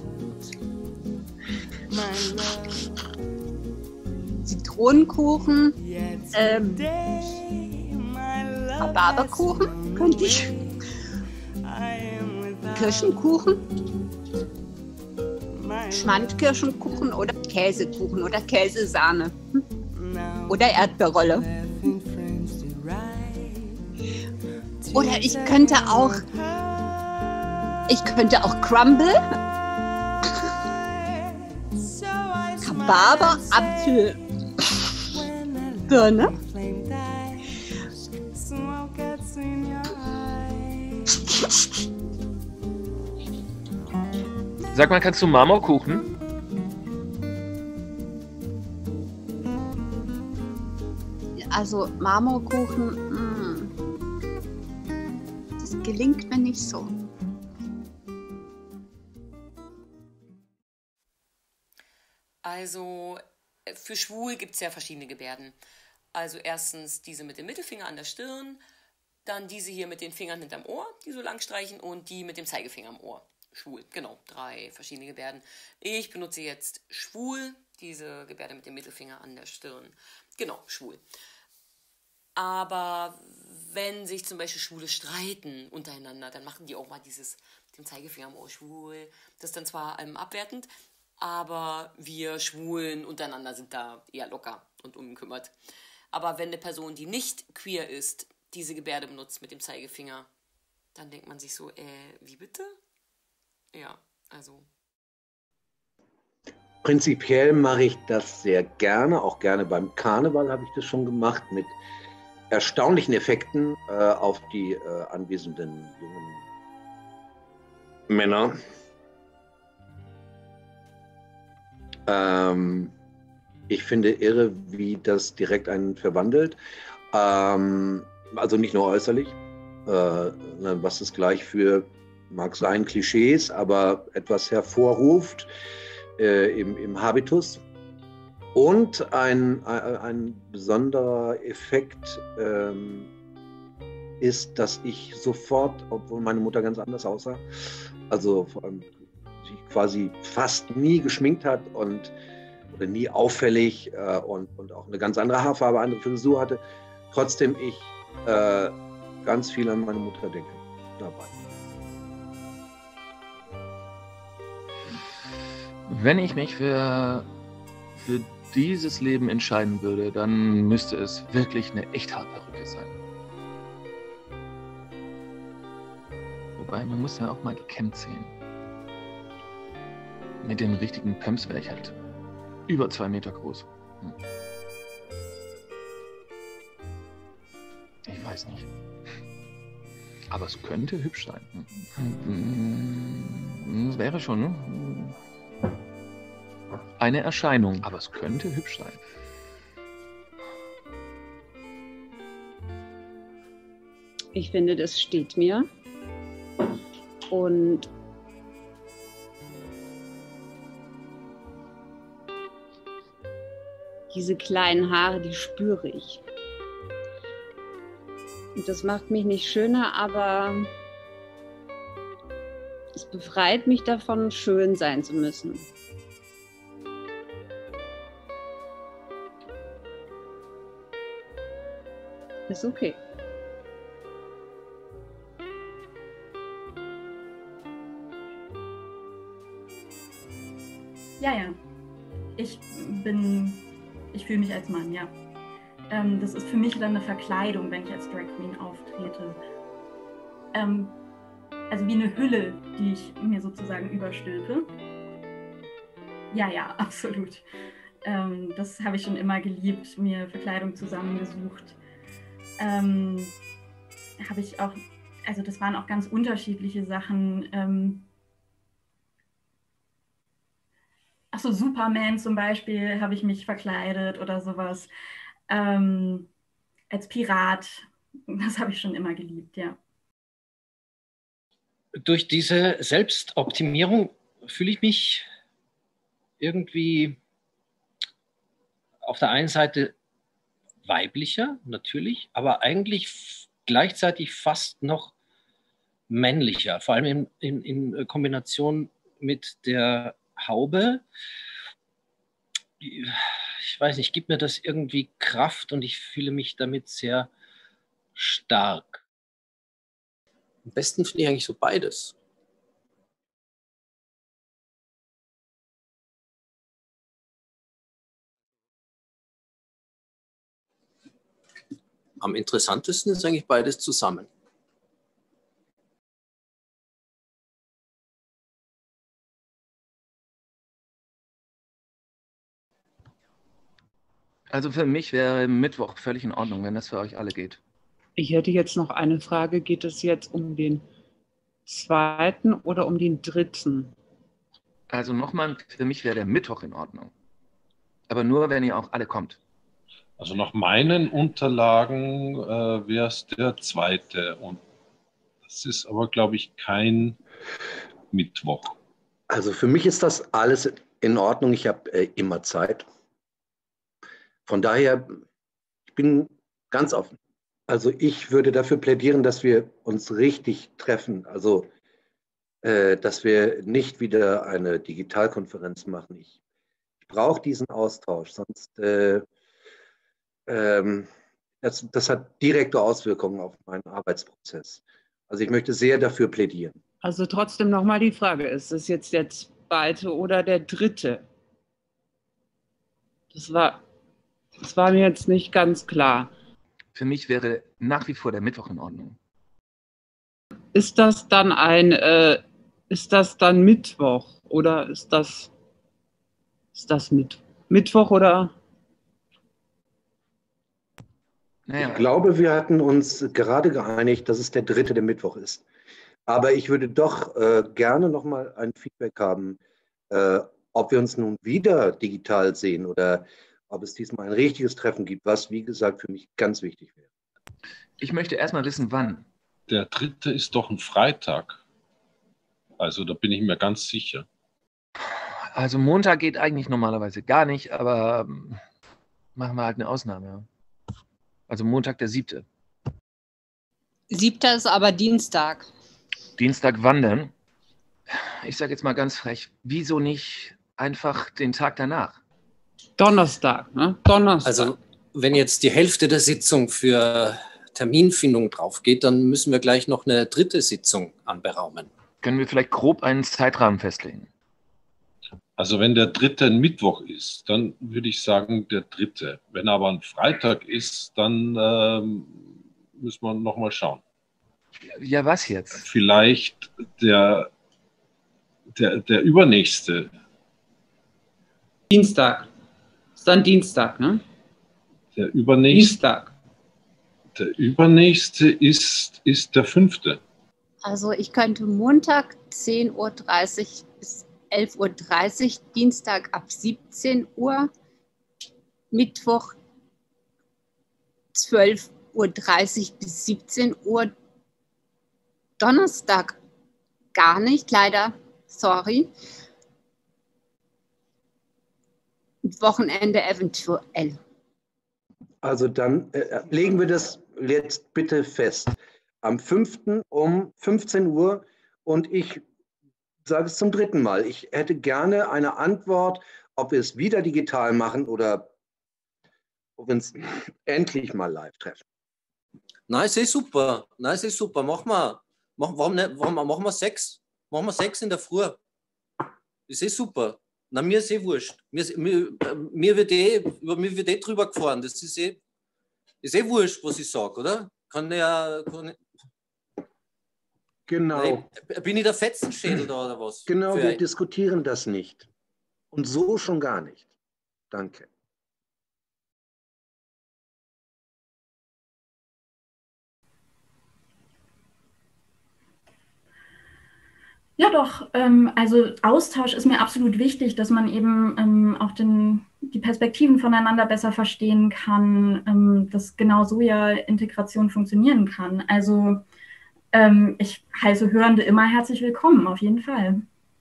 my love. Zitronenkuchen, Yet ähm, today my love Rhabarberkuchen könnte ich, I am without Kirschenkuchen, my Schmandkirschenkuchen oder Käsekuchen oder Käsesahne now. oder Erdbeerrolle. Laughing friends to ride. Oder ich könnte auch, ich könnte auch Crumble, So I smile Rhabarber, and say, Apfel, when I Birne. flame dies, smoke gets in your eyes. Sag mal, kannst du Marmorkuchen? Also Marmorkuchen, mm, das gelingt mir nicht so. Also äh, für schwul gibt es ja verschiedene Gebärden. Also erstens diese mit dem Mittelfinger an der Stirn, dann diese hier mit den Fingern hinterm Ohr, die so lang streichen, und die mit dem Zeigefinger am Ohr. Schwul, genau, drei verschiedene Gebärden. Ich benutze jetzt schwul, diese Gebärde mit dem Mittelfinger an der Stirn. Genau, schwul. Aber wenn sich zum Beispiel Schwule streiten untereinander, dann machen die auch mal dieses mit dem Zeigefinger am Ohr schwul. Das ist dann zwar ähm, abwertend, aber wir Schwulen untereinander sind da eher locker und unbekümmert. Aber wenn eine Person, die nicht queer ist, diese Gebärde benutzt mit dem Zeigefinger, dann denkt man sich so, äh, wie bitte? Ja, also. Prinzipiell mache ich das sehr gerne, auch gerne beim Karneval habe ich das schon gemacht, mit erstaunlichen Effekten äh, auf die äh, anwesenden jungen Männer. Ähm, ich finde irre, wie das direkt einen verwandelt. Ähm, also nicht nur äußerlich, äh, was es gleich für, mag sein, Klischees, aber etwas hervorruft äh, im, im Habitus. Und ein, ein, ein besonderer Effekt ähm, ist, dass ich sofort, obwohl meine Mutter ganz anders aussah, also ähm, sie quasi fast nie geschminkt hat und oder nie auffällig äh, und, und auch eine ganz andere Haarfarbe, andere Frisur hatte, trotzdem ich äh, ganz viel an meine Mutter denke dabei. Wenn ich mich für, für dieses Leben entscheiden würde, dann müsste es wirklich eine Echthaarperücke sein. Wobei, man muss ja auch mal gekämmt sehen. Mit den richtigen Pumps wäre ich halt über zwei Meter groß. Hm. Ich weiß nicht. Aber es könnte hübsch sein. Hm. Das wäre schon, ne? Eine Erscheinung, aber es könnte hübsch sein. Ich finde, das steht mir. Und diese kleinen Haare, die spüre ich. Und das macht mich nicht schöner, aber es befreit mich davon, schön sein zu müssen. Ist okay. Ja, ja. Ich bin, ich fühle mich als Mann, ja. Ähm, das ist für mich dann eine Verkleidung, wenn ich als Drag Queen auftrete. Ähm, also wie eine Hülle, die ich mir sozusagen überstülpe. Ja, ja, absolut. Ähm, das habe ich schon immer geliebt, mir Verkleidung zusammengesucht. ähm, habe ich auch, also das waren auch ganz unterschiedliche Sachen. Ähm, Achso, Superman zum Beispiel habe ich mich verkleidet oder sowas. Ähm, als Pirat, das habe ich schon immer geliebt, ja. Durch diese Selbstoptimierung fühle ich mich irgendwie auf der einen Seite weiblicher, natürlich, aber eigentlich gleichzeitig fast noch männlicher, vor allem in, in, in Kombination mit der Haube. Ich weiß nicht, gibt mir das irgendwie Kraft und ich fühle mich damit sehr stark. Am besten finde ich eigentlich so beides. Am interessantesten ist eigentlich beides zusammen. Also für mich wäre Mittwoch völlig in Ordnung, wenn das für euch alle geht. Ich hätte jetzt noch eine Frage. Geht es jetzt um den zweiten oder um den dritten? Also nochmal, für mich wäre der Mittwoch in Ordnung. Aber nur, wenn ihr auch alle kommt. Also nach meinen Unterlagen äh, wäre es der zweite. Und das ist aber, glaube ich, kein Mittwoch. Also für mich ist das alles in Ordnung. Ich habe äh, immer Zeit. Von daher, ich bin ganz offen. Also ich würde dafür plädieren, dass wir uns richtig treffen. Also, äh, dass wir nicht wieder eine Digitalkonferenz machen. Ich, ich brauche diesen Austausch, sonst äh, ähm, das, das hat direkte Auswirkungen auf meinen Arbeitsprozess. Also ich möchte sehr dafür plädieren. Also trotzdem nochmal die Frage, ist es jetzt der zweite oder der dritte? Das war, das war mir jetzt nicht ganz klar. Für mich wäre nach wie vor der Mittwoch in Ordnung. Ist das dann ein, äh, ist das dann Mittwoch oder ist das, ist das mit, Mittwoch oder? Naja. Ich glaube, wir hatten uns gerade geeinigt, dass es der dritte, der Mittwoch ist. Aber ich würde doch äh, gerne nochmal ein Feedback haben, äh, ob wir uns nun wieder digital sehen oder ob es diesmal ein richtiges Treffen gibt, was, wie gesagt, für mich ganz wichtig wäre. Ich möchte erstmal wissen, wann. Der dritte ist doch ein Freitag. Also da bin ich mir ganz sicher. Also Montag geht eigentlich normalerweise gar nicht, aber ähm, machen wir halt eine Ausnahme. Ja. Also Montag der siebte. Siebter ist aber Dienstag. Dienstag wann denn? Ich sage jetzt mal ganz frech, wieso nicht einfach den Tag danach? Donnerstag, ne? Donnerstag. Also wenn jetzt die Hälfte der Sitzung für Terminfindung drauf geht, dann müssen wir gleich noch eine dritte Sitzung anberaumen. Können wir vielleicht grob einen Zeitrahmen festlegen? Also wenn der dritte ein Mittwoch ist, dann würde ich sagen der dritte. Wenn aber ein Freitag ist, dann ähm, müssen wir nochmal schauen. Ja, was jetzt? Vielleicht der, der, der übernächste. Dienstag. Ist dann Dienstag, ne? Der übernächste. Dienstag. Der übernächste ist, ist der fünfte. Also ich könnte Montag zehn Uhr dreißig bis elf Uhr dreißig, Dienstag ab siebzehn Uhr, Mittwoch zwölf Uhr dreißig bis siebzehn Uhr, Donnerstag gar nicht, leider, sorry. Wochenende eventuell. Also dann äh, legen wir das jetzt bitte fest. Am fünften um fünfzehn Uhr und ich sage es zum dritten Mal. Ich hätte gerne eine Antwort, ob wir es wieder digital machen oder ob wir uns endlich mal live treffen. Nein, ist eh super. Nein, ist eh super. Mach mal. Mach, warum nicht? Warum, machen wir sechs? Machen wir sechs in der Früh. Ist eh super. Na, mir ist eh wurscht. Mir, mir, mir, wird eh, über mir wird eh drüber gefahren. Das ist eh, ist eh wurscht, was ich sage, oder? Kann ja. Kann ich, genau. Bin ich der Fetzenschädel da oder was? Genau, Für wir ein... diskutieren das nicht. Und so schon gar nicht. Danke. Ja, doch. Ähm, also Austausch ist mir absolut wichtig, dass man eben ähm, auch den, die Perspektiven voneinander besser verstehen kann, ähm, dass genau so ja Integration funktionieren kann. Also ähm, ich heiße Hörende immer herzlich willkommen, auf jeden Fall.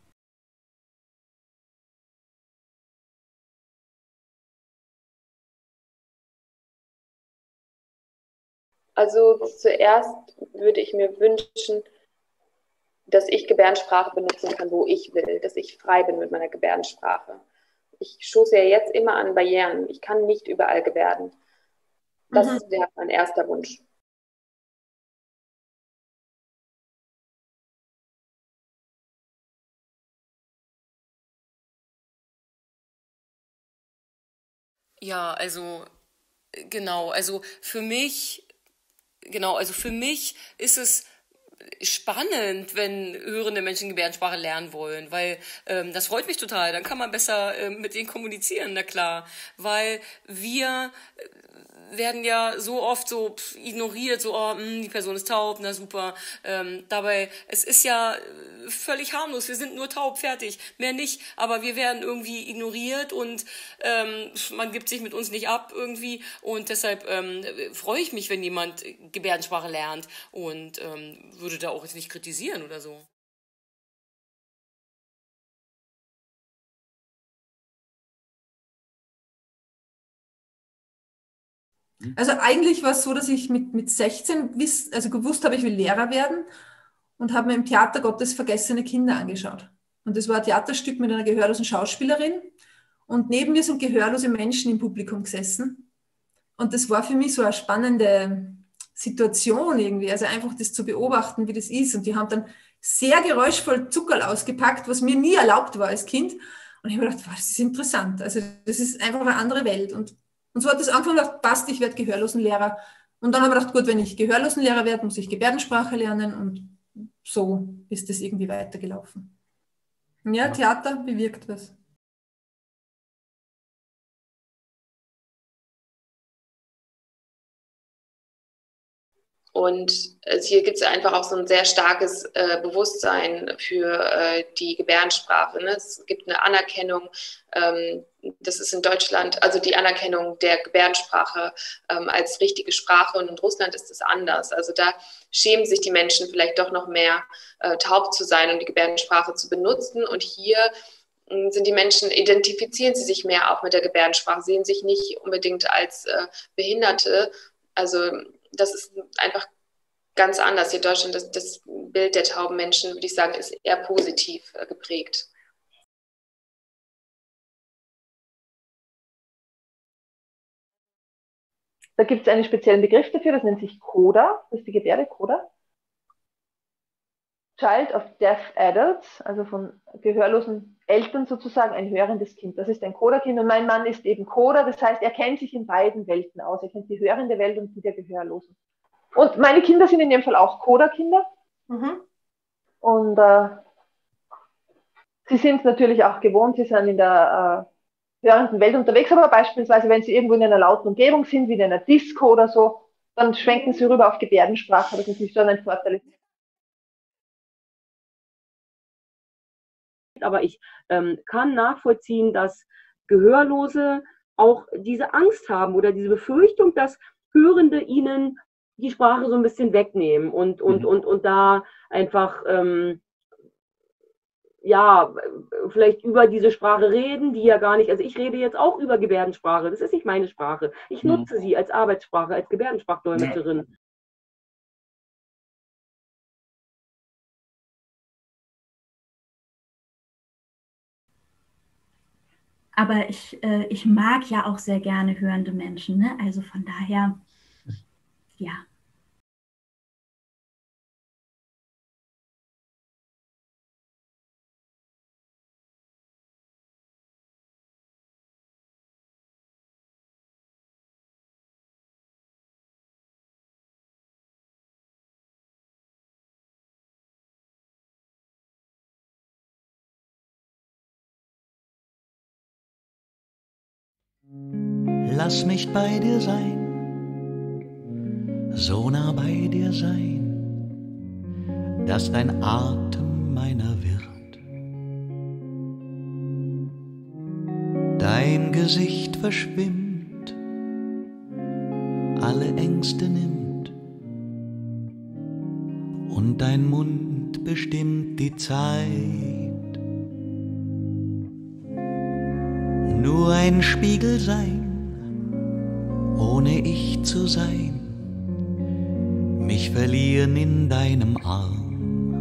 Also zuerst würde ich mir wünschen, dass ich Gebärdensprache benutzen kann, wo ich will, dass ich frei bin mit meiner Gebärdensprache. Ich stoße ja jetzt immer an Barrieren. Ich kann nicht überall gebärden. Das Mhm. wäre mein erster Wunsch. Ja, also genau, also für mich, genau, also für mich ist es spannend, wenn hörende Menschen Gebärdensprache lernen wollen, weil ähm, das freut mich total. Dann kann man besser ähm, mit denen kommunizieren, na klar, weil wir werden ja so oft so pff, ignoriert, so, oh, mh, die Person ist taub, na super. Ähm, dabei, es ist ja äh, völlig harmlos, wir sind nur taub, fertig, mehr nicht, aber wir werden irgendwie ignoriert und ähm, man gibt sich mit uns nicht ab irgendwie und deshalb ähm, freue ich mich, wenn jemand Gebärdensprache lernt und ähm, würde da auch jetzt nicht kritisieren oder so. Also eigentlich war es so, dass ich mit, mit sechzehn wiss, also gewusst habe, ich will Lehrer werden und habe mir im Theater Gottes vergessene Kinder angeschaut. Und das war ein Theaterstück mit einer gehörlosen Schauspielerin und neben mir sind gehörlose Menschen im Publikum gesessen. Und das war für mich so eine spannende Situation irgendwie, also einfach das zu beobachten, wie das ist. Und die haben dann sehr geräuschvoll Zuckerl ausgepackt, was mir nie erlaubt war als Kind. Und ich habe mir gedacht, wow, das ist interessant. Also das ist einfach eine andere Welt. Und Und so hat es angefangen, gedacht, passt, ich werde Gehörlosenlehrer. Und dann habe ich gedacht, gut, wenn ich Gehörlosenlehrer werde, muss ich Gebärdensprache lernen. Und so ist es irgendwie weitergelaufen. Ja, Theater bewirkt was. Und also hier gibt es einfach auch so ein sehr starkes äh, Bewusstsein für äh, die Gebärdensprache. Ne? Es gibt eine Anerkennung, ähm, das ist in Deutschland, also die Anerkennung der Gebärdensprache ähm, als richtige Sprache, und in Russland ist das anders. Also da schämen sich die Menschen vielleicht doch noch mehr, äh, taub zu sein und die Gebärdensprache zu benutzen. Und hier äh, sind die Menschen, identifizieren sie sich mehr auch mit der Gebärdensprache, sehen sich nicht unbedingt als äh, Behinderte. Also das ist einfach ganz anders. Hier in Deutschland, das, das Bild der tauben Menschen, würde ich sagen, ist eher positiv äh, geprägt. Da gibt es einen speziellen Begriff dafür, das nennt sich CODA, das ist die Gebärde CODA. Child of Deaf Adults, also von gehörlosen Eltern sozusagen, ein hörendes Kind. Das ist ein CODA-Kind und mein Mann ist eben CODA, das heißt, er kennt sich in beiden Welten aus. Er kennt die hörende Welt und die der Gehörlosen. Und meine Kinder sind in dem Fall auch CODA-Kinder. Mhm. Und äh, sie sind natürlich auch gewohnt, sie sind in der äh, hörenden Welt unterwegs, aber beispielsweise, wenn sie irgendwo in einer lauten Umgebung sind, wie in einer Disco oder so, dann schwenken sie rüber auf Gebärdensprache, das ist natürlich schon ein Vorteil. Aber ich ähm, kann nachvollziehen, dass Gehörlose auch diese Angst haben oder diese Befürchtung, dass Hörende ihnen die Sprache so ein bisschen wegnehmen und, und, mhm. und, und da einfach ähm, ja, vielleicht über diese Sprache reden, die ja gar nicht, also ich rede jetzt auch über Gebärdensprache, das ist nicht meine Sprache. Ich nutze mhm. sie als Arbeitssprache, als Gebärdensprachdolmetscherin. Ja. Aber ich, äh, ich mag ja auch sehr gerne hörende Menschen, ne? Also von daher, ja. Lass mich bei dir sein, so nah bei dir sein, dass dein Atem meiner wird. Dein Gesicht verschwimmt, alle Ängste nimmt, und dein Mund bestimmt die Zeit. Nur ein Spiegel sein, ohne ich zu sein, mich verlieren in deinem Arm.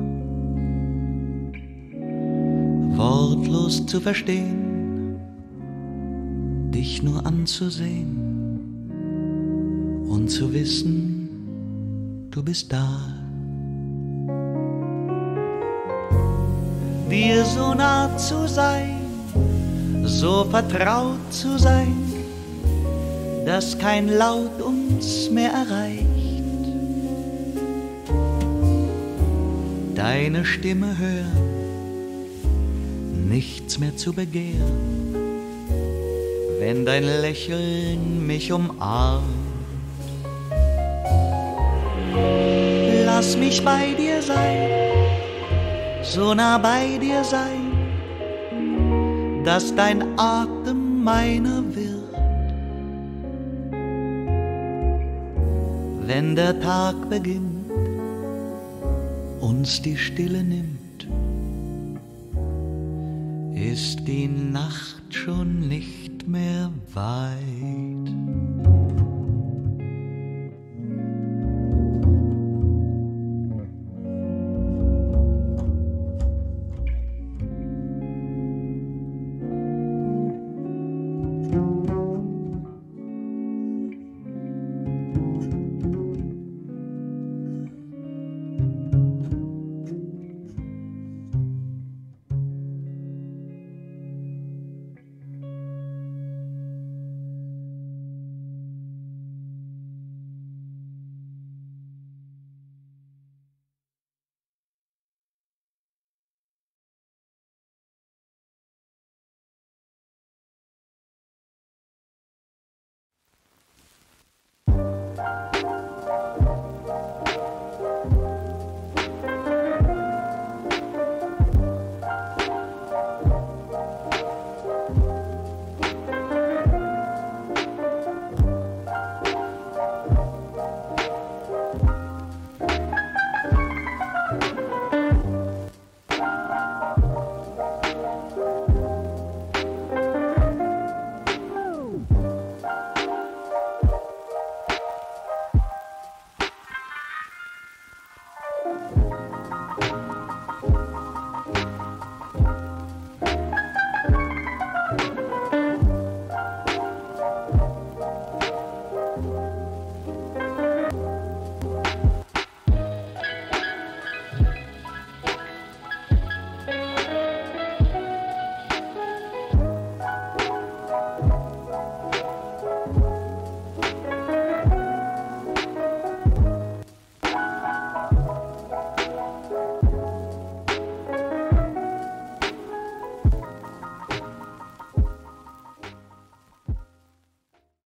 Wortlos zu verstehen, dich nur anzusehen und zu wissen, du bist da. Dir so nah zu sein, so vertraut zu sein, dass kein Laut uns mehr erreicht. Deine Stimme hören, nichts mehr zu begehren, wenn dein Lächeln mich umarmt. Lass mich bei dir sein, so nah bei dir sein, dass dein Atem meiner wird. Wenn der Tag beginnt, uns die Stille nimmt, ist die Nacht schon nicht mehr weit.